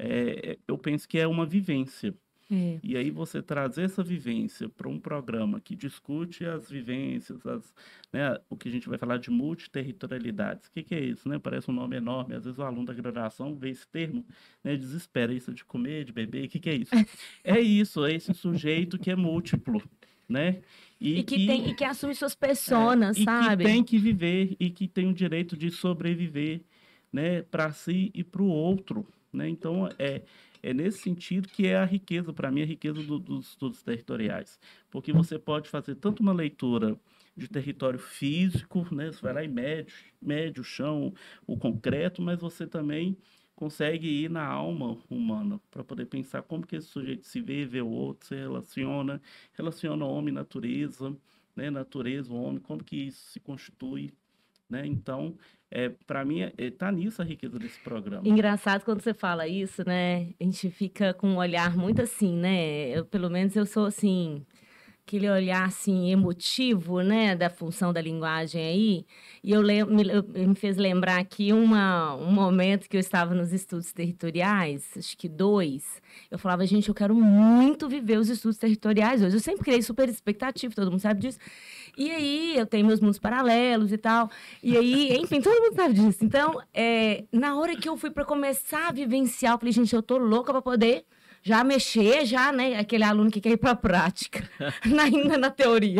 é, eu penso que é uma vivência. É. E aí você trazer essa vivência para um programa que discute as vivências, as, né, o que a gente vai falar de multiterritorialidades. O que, que é isso? Né? Parece um nome enorme. Às vezes o aluno da graduação vê esse termo, né, desespera. Isso de comer, de beber, o que, que é isso? É isso, é esse sujeito que é múltiplo, né? E, e que, que, tem, e que assume suas personas, é, sabe? E que tem que viver, e que tem o direito de sobreviver, né, para si e para o outro, né? Então, é, é nesse sentido que é a riqueza, para mim, a riqueza do, dos estudos territoriais. Porque você pode fazer tanto uma leitura de território físico, né? Você vai lá e mede, mede o chão, o concreto, mas você também consegue ir na alma humana para poder pensar como que esse sujeito se vê, vê o outro, se relaciona, relaciona homem e natureza, né? Natureza, o homem, como que isso se constitui, né? Então, é, para mim, é, é, tá nisso a riqueza desse programa. Engraçado quando você fala isso, né? A gente fica com um olhar muito assim, né? Eu, pelo menos eu sou assim, aquele olhar, assim, emotivo, né, da função da linguagem aí. E eu lem me, eu, me fez lembrar aqui uma, um momento que eu estava nos estudos territoriais, acho que dois. Eu falava, gente, eu quero muito viver os estudos territoriais hoje. Eu sempre criei super expectativa, todo mundo sabe disso. E aí, eu tenho meus mundos paralelos e tal. E aí, enfim, todo mundo sabe disso. Então, é, na hora que eu fui para começar a vivenciar, eu falei, gente, eu tô louca para poder já mexer, já, né? Aquele aluno que quer ir para a prática, ainda na teoria.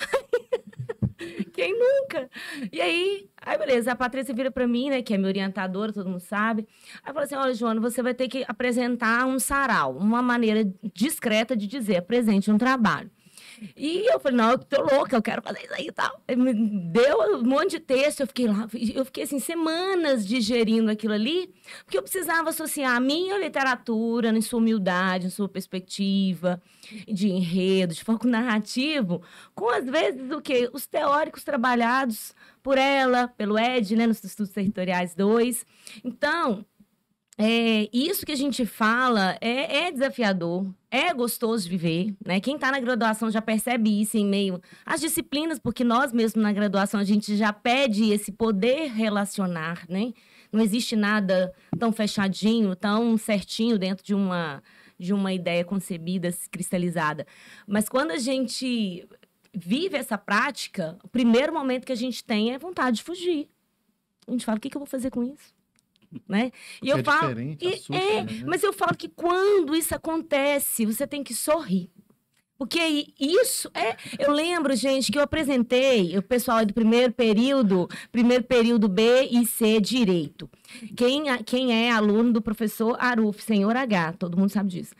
Quem nunca? E aí, aí, beleza, a Patrícia vira para mim, né, que é minha orientadora, todo mundo sabe. Aí falou assim, olha, Joana, você vai ter que apresentar um sarau, uma maneira discreta de dizer, apresente um trabalho. E eu falei, não, eu tô louca, eu quero fazer isso aí e tal. Ele me deu um monte de texto, eu fiquei lá, eu fiquei assim, semanas digerindo aquilo ali, porque eu precisava associar a minha literatura, em sua humildade, em sua perspectiva, de enredo, de foco narrativo, com, às vezes, o quê? Os teóricos trabalhados por ela, pelo Ed, né, nos Estudos Territoriais dois. Então, É, isso que a gente fala é, é desafiador, é gostoso de viver, né? Quem está na graduação já percebe isso em meio às disciplinas, porque nós mesmos na graduação a gente já pede esse poder relacionar, né? Não existe nada tão fechadinho, tão certinho dentro de uma, de uma ideia concebida, cristalizada. Mas quando a gente vive essa prática, o primeiro momento que a gente tem é vontade de fugir. A gente fala, o que, que eu vou fazer com isso? Né? E eu é falo, diferente, e, assusta, é, né? mas eu falo que quando isso acontece, você tem que sorrir. Porque isso é. Eu lembro, gente, que eu apresentei o pessoal do primeiro período, primeiro período B e C, direito. Quem, quem é aluno do professor Aruf, senhor H, todo mundo sabe disso.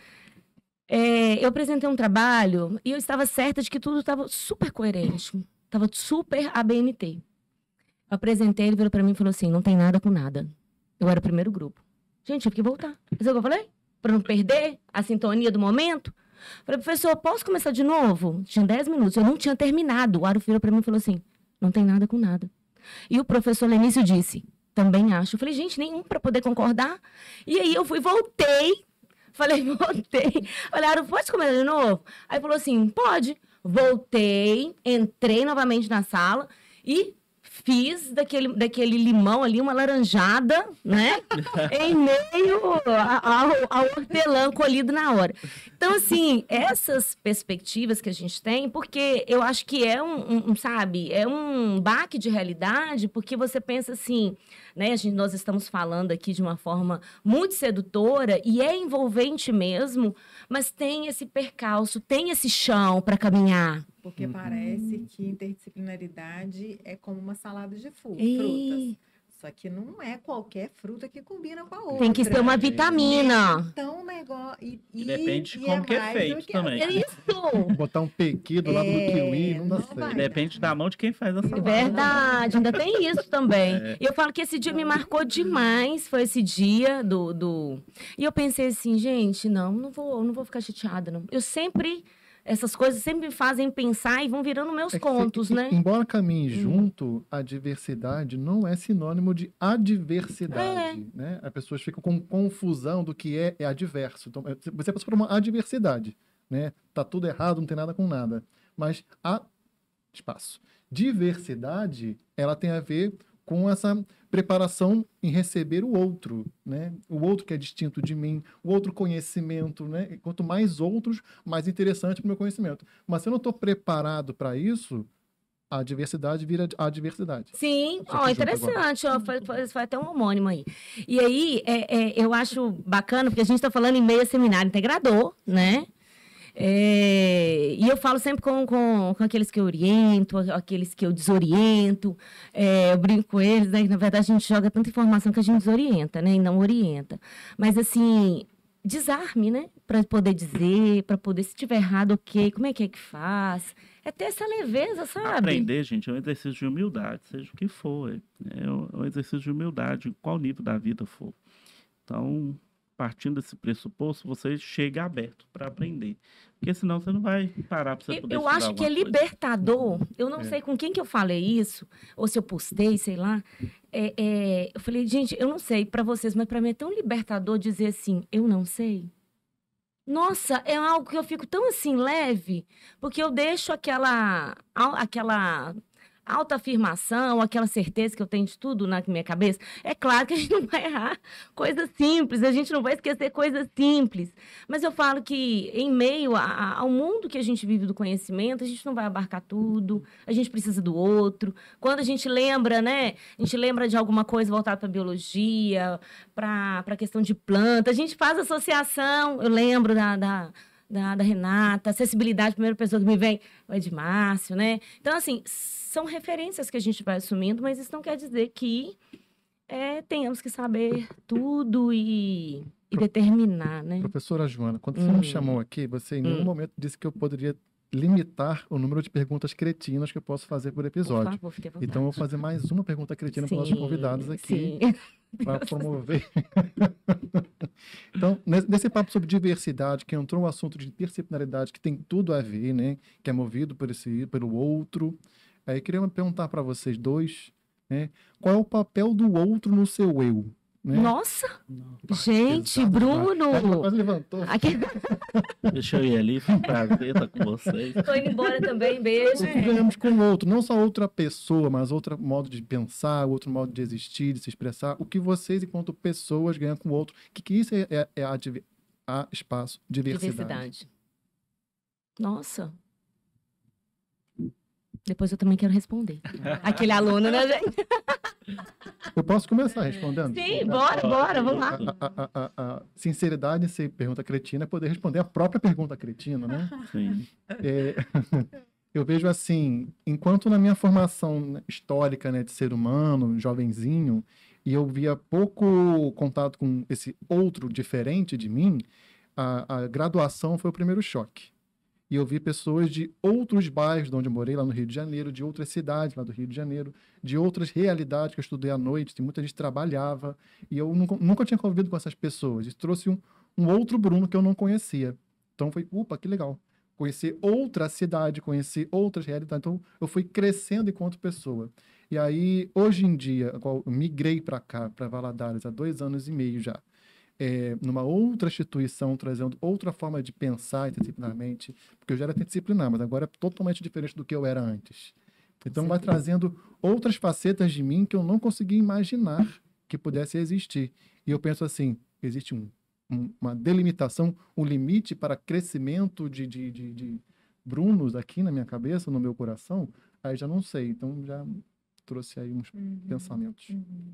É, eu apresentei um trabalho e eu estava certa de que tudo estava super coerente, estava super A B N T. Eu apresentei, ele virou para mim e falou assim: não tem nada com nada. Eu era o primeiro grupo. Gente, eu tive que voltar. Mas é o que eu falei? Para não perder a sintonia do momento. Falei, professor, posso começar de novo? Tinha dez minutos, eu não tinha terminado. O Aro virou para mim e falou assim, não tem nada com nada. E o professor Lenício disse, também acho. Eu falei, gente, nenhum para poder concordar. E aí eu fui, voltei. Falei, voltei. Falei, Aro, pode começar de novo? Aí falou assim, pode. Voltei, entrei novamente na sala e... fiz daquele, daquele limão ali uma laranjada, né? Em meio ao, ao hortelã colhido na hora. Então, assim, essas perspectivas que a gente tem, porque eu acho que é um, um sabe, é um baque de realidade, porque você pensa assim, né? A gente, nós estamos falando aqui de uma forma muito sedutora e é envolvente mesmo, mas tem esse percalço, tem esse chão para caminhar. Porque Uhum. parece que interdisciplinaridade é como uma salada de fu- E- frutas. Só que não é qualquer fruta que combina com a outra. Tem que ser uma vitamina. Então, o negócio... E, E depende de e como que é mais do feito que- também. É isso! Botar um pequi do lado do É, kiwi, não dá não certo. vai. Depende da mão de quem faz a salada. Verdade, ainda tem isso também. É. E eu falo que esse dia me marcou demais, foi esse dia do, do... E eu pensei assim, gente, não, não vou, não vou ficar chateada, não. Eu sempre... Essas coisas sempre me fazem pensar e vão virando meus É que contos, se- né? Embora caminhe Hum. junto, a diversidade não é sinônimo de adversidade, É. né? As pessoas ficam com confusão do que é, é adverso. Então, é- você passa por uma adversidade, né? Tá tudo errado, não tem nada com nada. Mas a espaço. Diversidade, ela tem a ver com essa preparação em receber o outro, né? O outro que é distinto de mim, o outro conhecimento, né? E quanto mais outros, mais interessante para o meu conhecimento. Mas se eu não estou preparado para isso, a diversidade vira adversidade. Sim, Só ó, que junto interessante, ó, foi, foi, foi até um homônimo aí. E aí, é, é, eu acho bacana, porque a gente está falando em meio a seminário integrador, né? É, e eu falo sempre com, com, com aqueles que eu oriento, aqueles que eu desoriento, é, eu brinco com eles, né? Que, na verdade, a gente joga tanta informação que a gente desorienta, né? E não orienta. Mas, assim, desarme, né? Para poder dizer, para poder, se tiver errado, ok, como é que é que faz? É ter essa leveza, sabe? Aprender, gente, é um exercício de humildade, seja o que for. É um exercício de humildade, em qual nível da vida for. Então, partindo desse pressuposto, você chega aberto para aprender. Porque senão você não vai parar para você Eu, poder eu estudar acho que é alguma coisa. libertador. Eu não É. sei com quem que eu falei isso, ou se eu postei, sei lá. É, é, eu falei, gente, eu não sei para vocês, mas para mim é tão libertador dizer assim, eu não sei. Nossa, é algo que eu fico tão assim leve, porque eu deixo aquela, au- aquela autoafirmação, aquela certeza que eu tenho de tudo na minha cabeça. É claro que a gente não vai errar coisas simples, a gente não vai esquecer coisas simples. Mas eu falo que em meio a- a- ao mundo que a gente vive do conhecimento, a gente não vai abarcar tudo, a gente precisa do outro. Quando a gente lembra, né? A gente lembra de alguma coisa voltada para biologia, para a questão de planta. A gente faz associação, eu lembro da, da, da, da Renata, acessibilidade, a primeira pessoa que me vem é o Edmárcio, né? Então, assim, são referências que a gente vai assumindo, mas isso não quer dizer que é, tenhamos que saber tudo e, e determinar, né? Professora Joana, quando você Hum. me chamou aqui, você em nenhum Hum. momento disse que eu poderia limitar o número de perguntas cretinas que eu posso fazer por Por episódio. favor, fique à vontade. Então, eu vou fazer mais uma pergunta cretina para os nossos Sim, convidados aqui, sim. para promover. Então, nesse, nesse papo sobre diversidade, que entrou um assunto de interdisciplinaridade que tem tudo a ver, né? Que é movido por esse, pelo outro. Aí, eu queria perguntar para vocês dois, né? Qual é o papel do outro no seu eu? Né? Nossa, gente, Pesado Bruno! demais. Ela quase levantou. Aqui, Deixa eu ir ali, foi um prazer estar com vocês. tô indo embora também, beijo. O que ganhamos com o outro, não só outra pessoa, mas outro modo de pensar, outro modo de existir, de se expressar. O que vocês, enquanto pessoas, ganham com o outro. O que, que isso é, é, é a, diver- a espaço, diversidade. Diversidade. Nossa. Depois eu também quero responder. Aquele aluno, né, gente? Eu posso começar respondendo? Sim, bora, bora, vamos lá. A, a, a, a, a sinceridade em ser pergunta cretina é poder responder a própria pergunta cretina, né? Sim. É, eu vejo assim, enquanto na minha formação histórica, né, de ser humano, jovenzinho, e eu via pouco contato com esse outro diferente de mim, a, a graduação foi o primeiro choque. E eu vi pessoas de outros bairros de onde eu morei, lá no Rio de Janeiro, de outras cidades lá do Rio de Janeiro, de outras realidades que eu estudei à noite, tem muita gente que trabalhava, e eu nunca, nunca tinha convivido com essas pessoas. Isso trouxe um, um outro Bruno que eu não conhecia. Então foi, upa, que legal. Conhecer outra cidade, conhecer outras realidades. Então eu fui crescendo enquanto pessoa. E aí, hoje em dia, eu migrei para cá, para Valadares, há dois anos e meio já. É, numa outra instituição, trazendo outra forma de pensar interdisciplinarmente, porque eu já era interdisciplinar, mas agora é totalmente diferente do que eu era antes. Então, vai trazendo outras facetas de mim que eu não conseguia imaginar que pudesse existir. E eu penso assim, existe um, um, uma delimitação, um limite para crescimento de, de, de, de Brunos aqui na minha cabeça, no meu coração, aí já não sei. Então, já trouxe aí uns Uhum, pensamentos. uhum.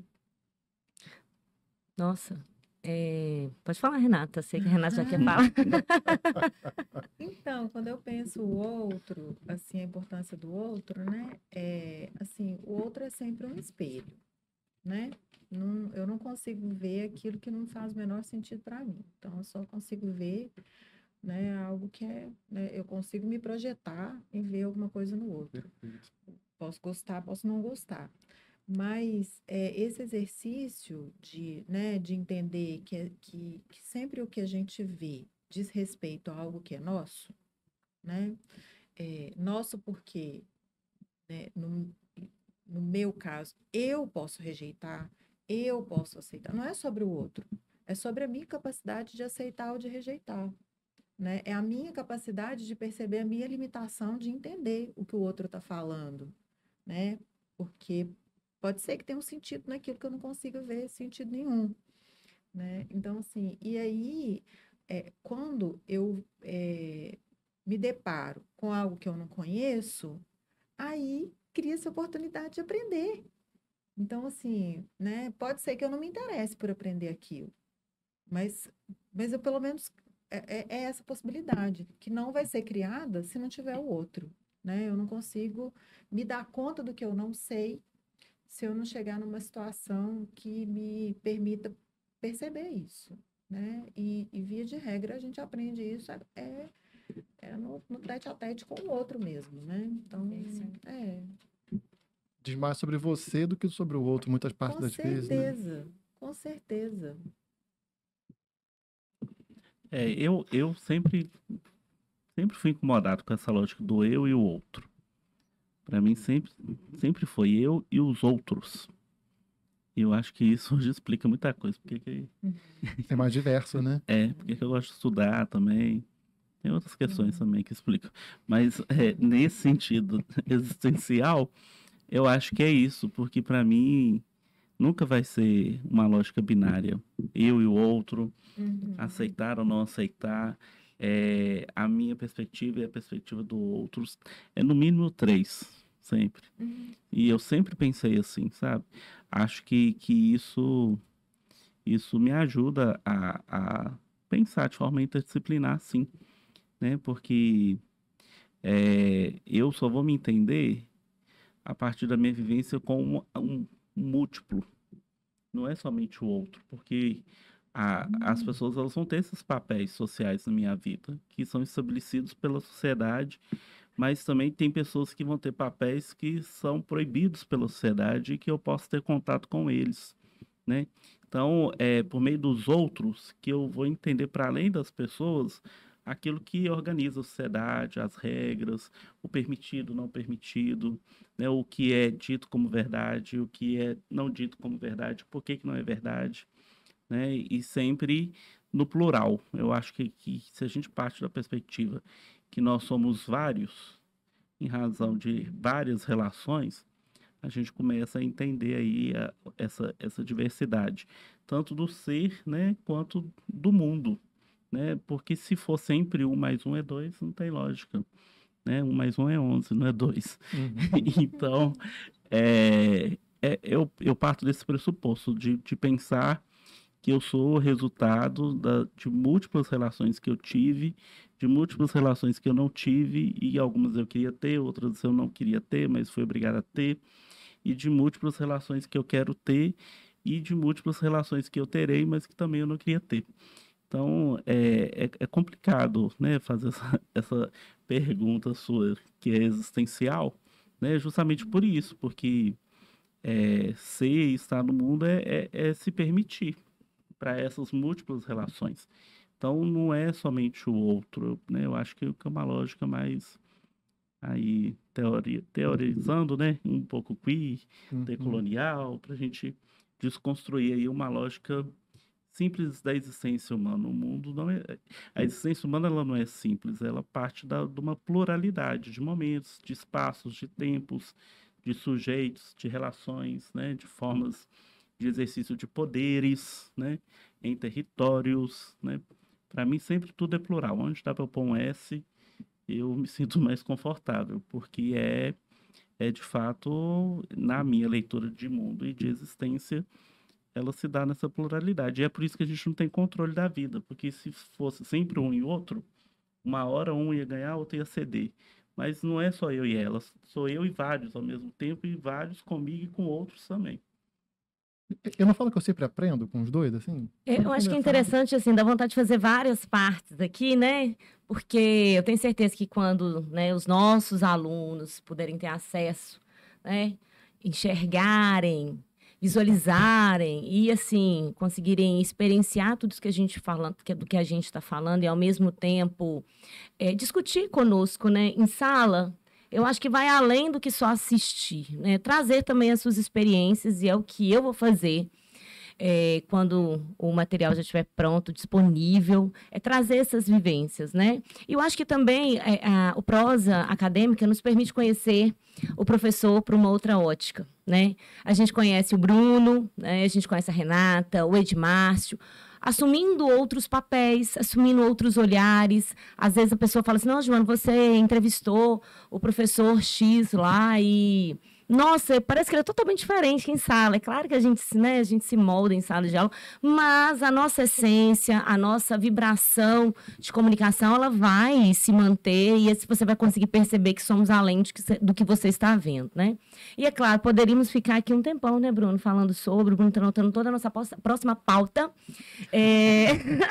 Nossa. É, pode falar, Renata. Sei que a Renata já quer falar. Então, quando eu penso o outro, assim, a importância do outro, né? É, assim, o outro é sempre um espelho, né? Não, eu não consigo ver aquilo que não faz o menor sentido para mim. Então, eu só consigo ver, né, algo que é, né, eu consigo me projetar e ver alguma coisa no outro. Posso gostar, posso não gostar. Mas é, esse exercício de, né, de entender que, é- que, que sempre o que a gente vê diz respeito a algo que é nosso, né? É, nosso porque, né, no, no meu caso, eu posso rejeitar, eu posso aceitar. Não é sobre o outro, é sobre a minha capacidade de aceitar ou de rejeitar, né? É a minha capacidade de perceber a minha limitação de entender o que o outro está falando, né? Porque pode ser que tenha um sentido naquilo que eu não consiga ver sentido nenhum, né? Então, assim, e aí, é, quando eu é, me deparo com algo que eu não conheço, aí cria-se a oportunidade de aprender. Então, assim, né? Pode ser que eu não me interesse por aprender aquilo, mas, mas eu pelo menos é, é- é essa possibilidade, que não vai ser criada se não tiver o outro, né? Eu não consigo me dar conta do que eu não sei se eu não chegar numa situação que me permita perceber isso, né? E, e via de regra, a gente aprende isso é, é, é no, no tete a tete com o outro mesmo, né? Então, é, Diz mais sobre você do que sobre o outro, muitas partes com das vezes, né? certeza, com certeza. É, eu, eu sempre, sempre fui incomodado com essa lógica do eu e o outro. Para mim sempre, sempre foi eu e os outros. Eu acho que isso hoje explica muita coisa. Porque que, É mais diverso, né? é, porque que eu gosto de estudar também. Tem outras questões também que explicam. Mas é, nesse sentido existencial, eu acho que é isso, porque para mim nunca vai ser uma lógica binária. Eu e o outro, Uhum. aceitar ou não aceitar, é, a minha perspectiva e a perspectiva do outro é no mínimo três, sempre. Uhum. E eu sempre pensei assim, sabe? Acho que, que isso, isso me ajuda a, a pensar de forma interdisciplinar, sim, né? Porque é, eu só vou me entender a partir da minha vivência com um, um múltiplo, não é somente o outro, porque a, as pessoas elas vão ter esses papéis sociais na minha vida, que são estabelecidos pela sociedade, mas também tem pessoas que vão ter papéis que são proibidos pela sociedade e que eu posso ter contato com eles, né? Então, é por meio dos outros que eu vou entender, para além das pessoas, aquilo que organiza a sociedade, as regras, o permitido, não permitido, né? O que é dito como verdade, o que é não dito como verdade, por que que não é verdade, né? E sempre no plural. Eu acho que, que se a gente parte da perspectiva que nós somos vários, em razão de várias relações, a gente começa a entender aí a- essa, essa diversidade, tanto do ser, né, quanto do mundo, né? Porque se for sempre um mais um é dois, não tem lógica, né? Um mais um é onze, não é dois. Uhum. Então, é, é- eu, eu parto desse pressuposto de, de pensar que eu sou resultado da, de múltiplas relações que eu tive, de múltiplas relações que eu não tive, e algumas eu queria ter, outras eu não queria ter, mas fui obrigado a ter, e de múltiplas relações que eu quero ter, e de múltiplas relações que eu terei, mas que também eu não queria ter. Então, é, é, é complicado, né, fazer essa, essa pergunta sua, que é existencial, né, justamente por isso, porque é, ser e estar no mundo é, é, é se permitir para essas múltiplas relações. Então, não é somente o outro, né? Eu acho que é uma lógica mais aí teori, teorizando, né? Um pouco queer, Uhum. decolonial, para a gente desconstruir aí uma lógica simples da existência humana. O mundo não é... A existência humana ela não é simples, ela parte da, de uma pluralidade de momentos, de espaços, de tempos, de sujeitos, de relações, né? De formas de exercício de poderes, né, em territórios, né? Para mim sempre tudo é plural. Onde dá para eu pôr um S, eu me sinto mais confortável, porque é é de fato na minha leitura de mundo e de existência, ela se dá nessa pluralidade. E é por isso que a gente não tem controle da vida, porque se fosse sempre um e outro, uma hora um ia ganhar, outro ia ceder. Mas não é só eu e ela, sou eu e vários ao mesmo tempo, e vários comigo e com outros também. Eu não falo que eu sempre aprendo com os dois, assim? É, Eu acho que é Conversando. interessante, assim, dá vontade de fazer várias partes aqui, né? Porque eu tenho certeza que quando, né, os nossos alunos puderem ter acesso, né, enxergarem, visualizarem e, assim, conseguirem experienciar tudo isso que a gente fala, que- do que a gente está falando e, ao mesmo tempo, é, discutir conosco, né, em sala, eu acho que vai além do que só assistir, né? Trazer também as suas experiências, e é o que eu vou fazer é, quando o material já estiver pronto, disponível, é trazer essas vivências, né? E eu acho que também é, a, o prosa acadêmica nos permite conhecer o professor por uma outra ótica, né? A gente conhece o Bruno, né? A gente conhece a Renata, o Edmárcio, assumindo outros papéis, assumindo outros olhares. Às vezes a pessoa fala assim, não, Joana, você entrevistou o professor X lá e... Nossa, parece que ele é totalmente diferente em sala. É claro que a gente, né, a gente se molda em sala de aula, mas a nossa essência, a nossa vibração de comunicação, ela vai se manter e assim você vai conseguir perceber que somos além de que, do que você está vendo, né? E é claro, poderíamos ficar aqui um tempão, né, Bruno, falando sobre, o Bruno está anotando toda a nossa próxima pauta. É...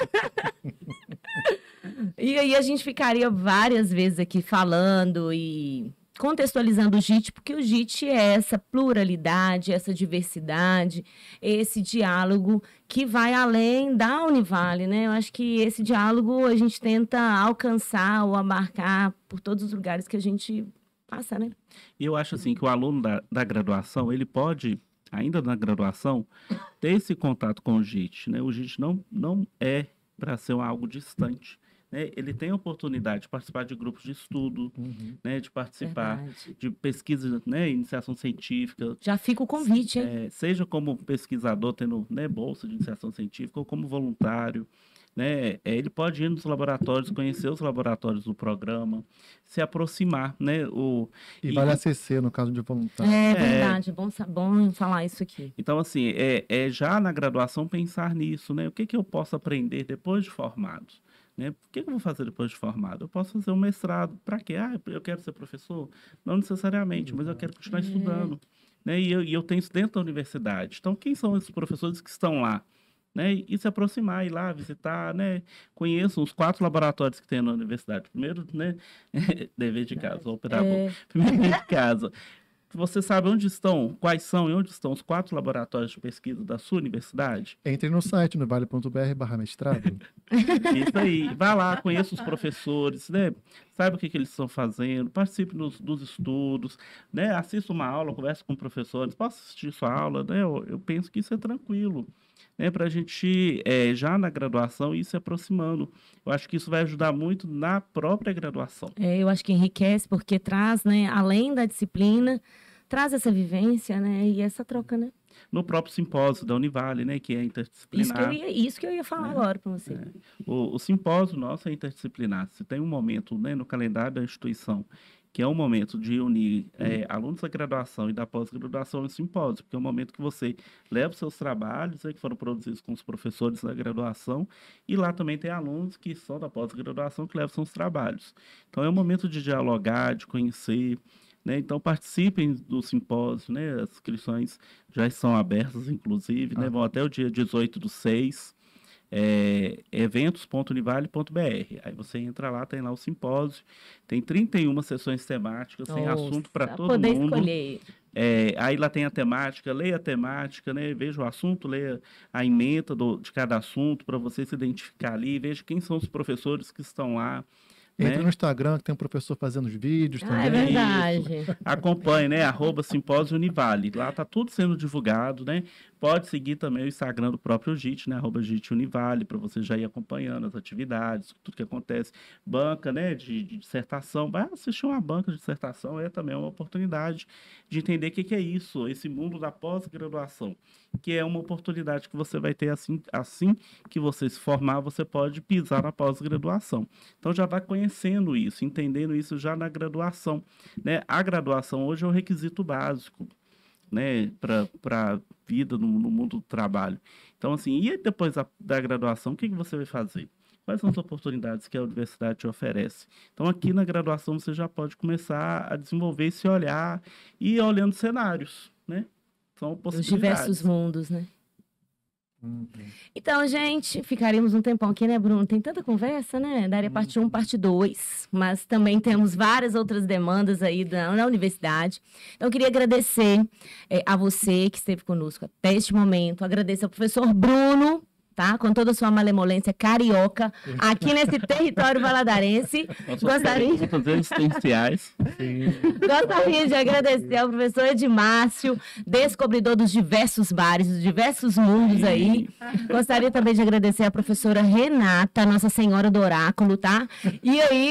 e aí a gente ficaria várias vezes aqui falando e contextualizando o G I T, porque o G I T é essa pluralidade, essa diversidade, esse diálogo que vai além da Univale, né? Eu acho que esse diálogo a gente tenta alcançar ou abarcar por todos os lugares que a gente passa, né? E eu acho assim que o aluno da, da graduação, ele pode ainda na graduação, ter esse contato com o J I T, né? O J I T não, não é para ser algo distante, né? Ele tem a oportunidade de participar de grupos de estudo, Uhum. né? De participar Verdade. de pesquisa, né? Iniciação científica, Já fica o convite, hein? é, seja como pesquisador tendo, né, bolsa de iniciação científica ou como voluntário, né? É, ele pode ir nos laboratórios, conhecer os laboratórios do programa, se aproximar, né? O, E E- vale A C C, no caso de voluntário. É verdade, bom, sa- bom falar isso aqui. Então, assim, é, é já na graduação pensar nisso, né? O que, que eu posso aprender depois de formado? Né? O que, que eu vou fazer depois de formado? Eu posso fazer um mestrado. Para quê? Ah, eu quero ser professor? Não necessariamente, mas eu quero continuar estudando. Né? E, eu, e eu tenho isso dentro da universidade. Então, quem são esses professores que estão lá? Né? E se aproximar, ir lá, visitar, né? Conheçam os quatro laboratórios que tem na universidade. Primeiro, né? Dever de casa, vou operar a boca. É, Primeiro, dever de casa. Você sabe onde estão, quais são e onde estão os quatro laboratórios de pesquisa da sua universidade? Entre no site, no vale.br barra mestrado. Isso aí. Vá lá, conheça os professores, né? Saiba o que, que eles estão fazendo, participe dos, dos estudos, né? Assista uma aula, converse com professores. Posso assistir sua aula? Né? Eu, eu penso que isso é tranquilo. Né, para a gente, é, já na graduação, ir se aproximando. Eu acho que isso vai ajudar muito na própria graduação. é, eu acho que enriquece porque traz, né, além da disciplina, traz essa vivência, né, e essa troca, né? No próprio simpósio da Univale, né, que é Isso que eu interdisciplinar. ia, isso que eu ia falar É, agora para você. O, o simpósio nosso é interdisciplinar. Se tem um momento, né, no calendário da instituição, que é um momento de unir é, alunos da graduação e da pós-graduação em simpósio, porque é um momento que você leva os seus trabalhos, né, que foram produzidos com os professores da graduação, e lá também tem alunos que são da pós-graduação que levam seus trabalhos. Então é um momento de dialogar, de conhecer, né? Então participem do simpósio, né? As inscrições já estão abertas, inclusive, né? Ah. Vão até o dia dezoito do seis. É, eventos ponto univale ponto b r. Aí você entra lá, tem lá o simpósio, tem trinta e uma sessões temáticas, tem assunto para Nossa, todo poder mundo. escolher. É, aí lá tem a temática, leia a temática, né? Veja o assunto, leia a ementa do, de cada assunto para você se identificar ali, veja quem são os professores que estão lá. Entre Né? no Instagram, que tem um professor fazendo os vídeos Ah, é também. verdade. Acompanhe, né? Arroba Simpósio Univale. Lá tá tudo sendo divulgado, né? Pode seguir também o Instagram do próprio J I T, né? Arroba J I T Univale, para você já ir acompanhando as atividades, tudo que acontece. Banca, né? De, de dissertação. Vai assistir uma banca de dissertação, é também uma oportunidade de entender o que, que é isso, esse mundo da pós-graduação, que é uma oportunidade que você vai ter assim, assim que você se formar, você pode pisar na pós-graduação. Então já vai conhecendo isso, entendendo isso já na graduação, né? A graduação hoje é um requisito básico, né, para a vida no, no mundo do trabalho. Então, assim, e depois da, da graduação, o que, que você vai fazer? Quais são as oportunidades que a universidade te oferece? Então, aqui na graduação, você já pode começar a desenvolver esse olhar e ir olhando cenários, né? São Os possibilidades. diversos mundos, né? Uhum. Então, gente, ficaríamos um tempão aqui, né, Bruno? Tem tanta conversa, né? Daria parte um, parte dois. Mas também temos várias outras demandas aí da, na universidade. Então, eu queria agradecer eh, a você que esteve conosco até este momento. Agradeço ao professor Bruno, tá? Com toda a sua malemolência carioca, aqui nesse território valadarense. Nossas Gostaria- perguntas existenciais. Gostaria de agradecer ao professor Edmárcio, descobridor dos diversos bares, dos diversos mundos aí. Gostaria também de agradecer à professora Renata, Nossa Senhora do Oráculo, tá? E aí...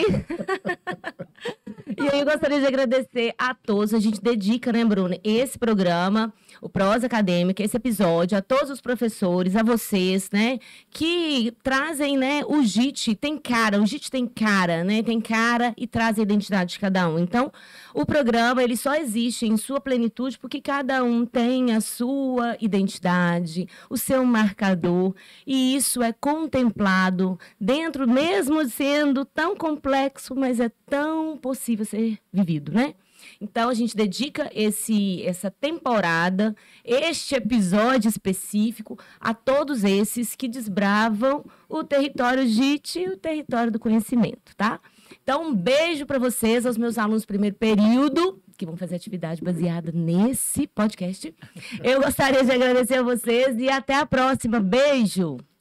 E aí eu gostaria de agradecer a todos. A gente dedica, né, Bruno, esse programa, o Prosa Acadêmica, esse episódio, a todos os professores, a vocês, né, que trazem, né, o J I T tem cara, o J I T tem cara, né, tem cara e traz a identidade de cada um. Então, o programa, ele só existe em sua plenitude porque cada um tem a sua identidade, o seu marcador, e isso é contemplado dentro, mesmo sendo tão complexo, mas é tão possível ser vivido, né? Então, a gente dedica esse, essa temporada, este episódio específico, a todos esses que desbravam o território J I T e o território do conhecimento, tá? Então, um beijo para vocês, aos meus alunos do primeiro período, que vão fazer atividade baseada nesse podcast. Eu gostaria de agradecer a vocês e até a próxima. Beijo!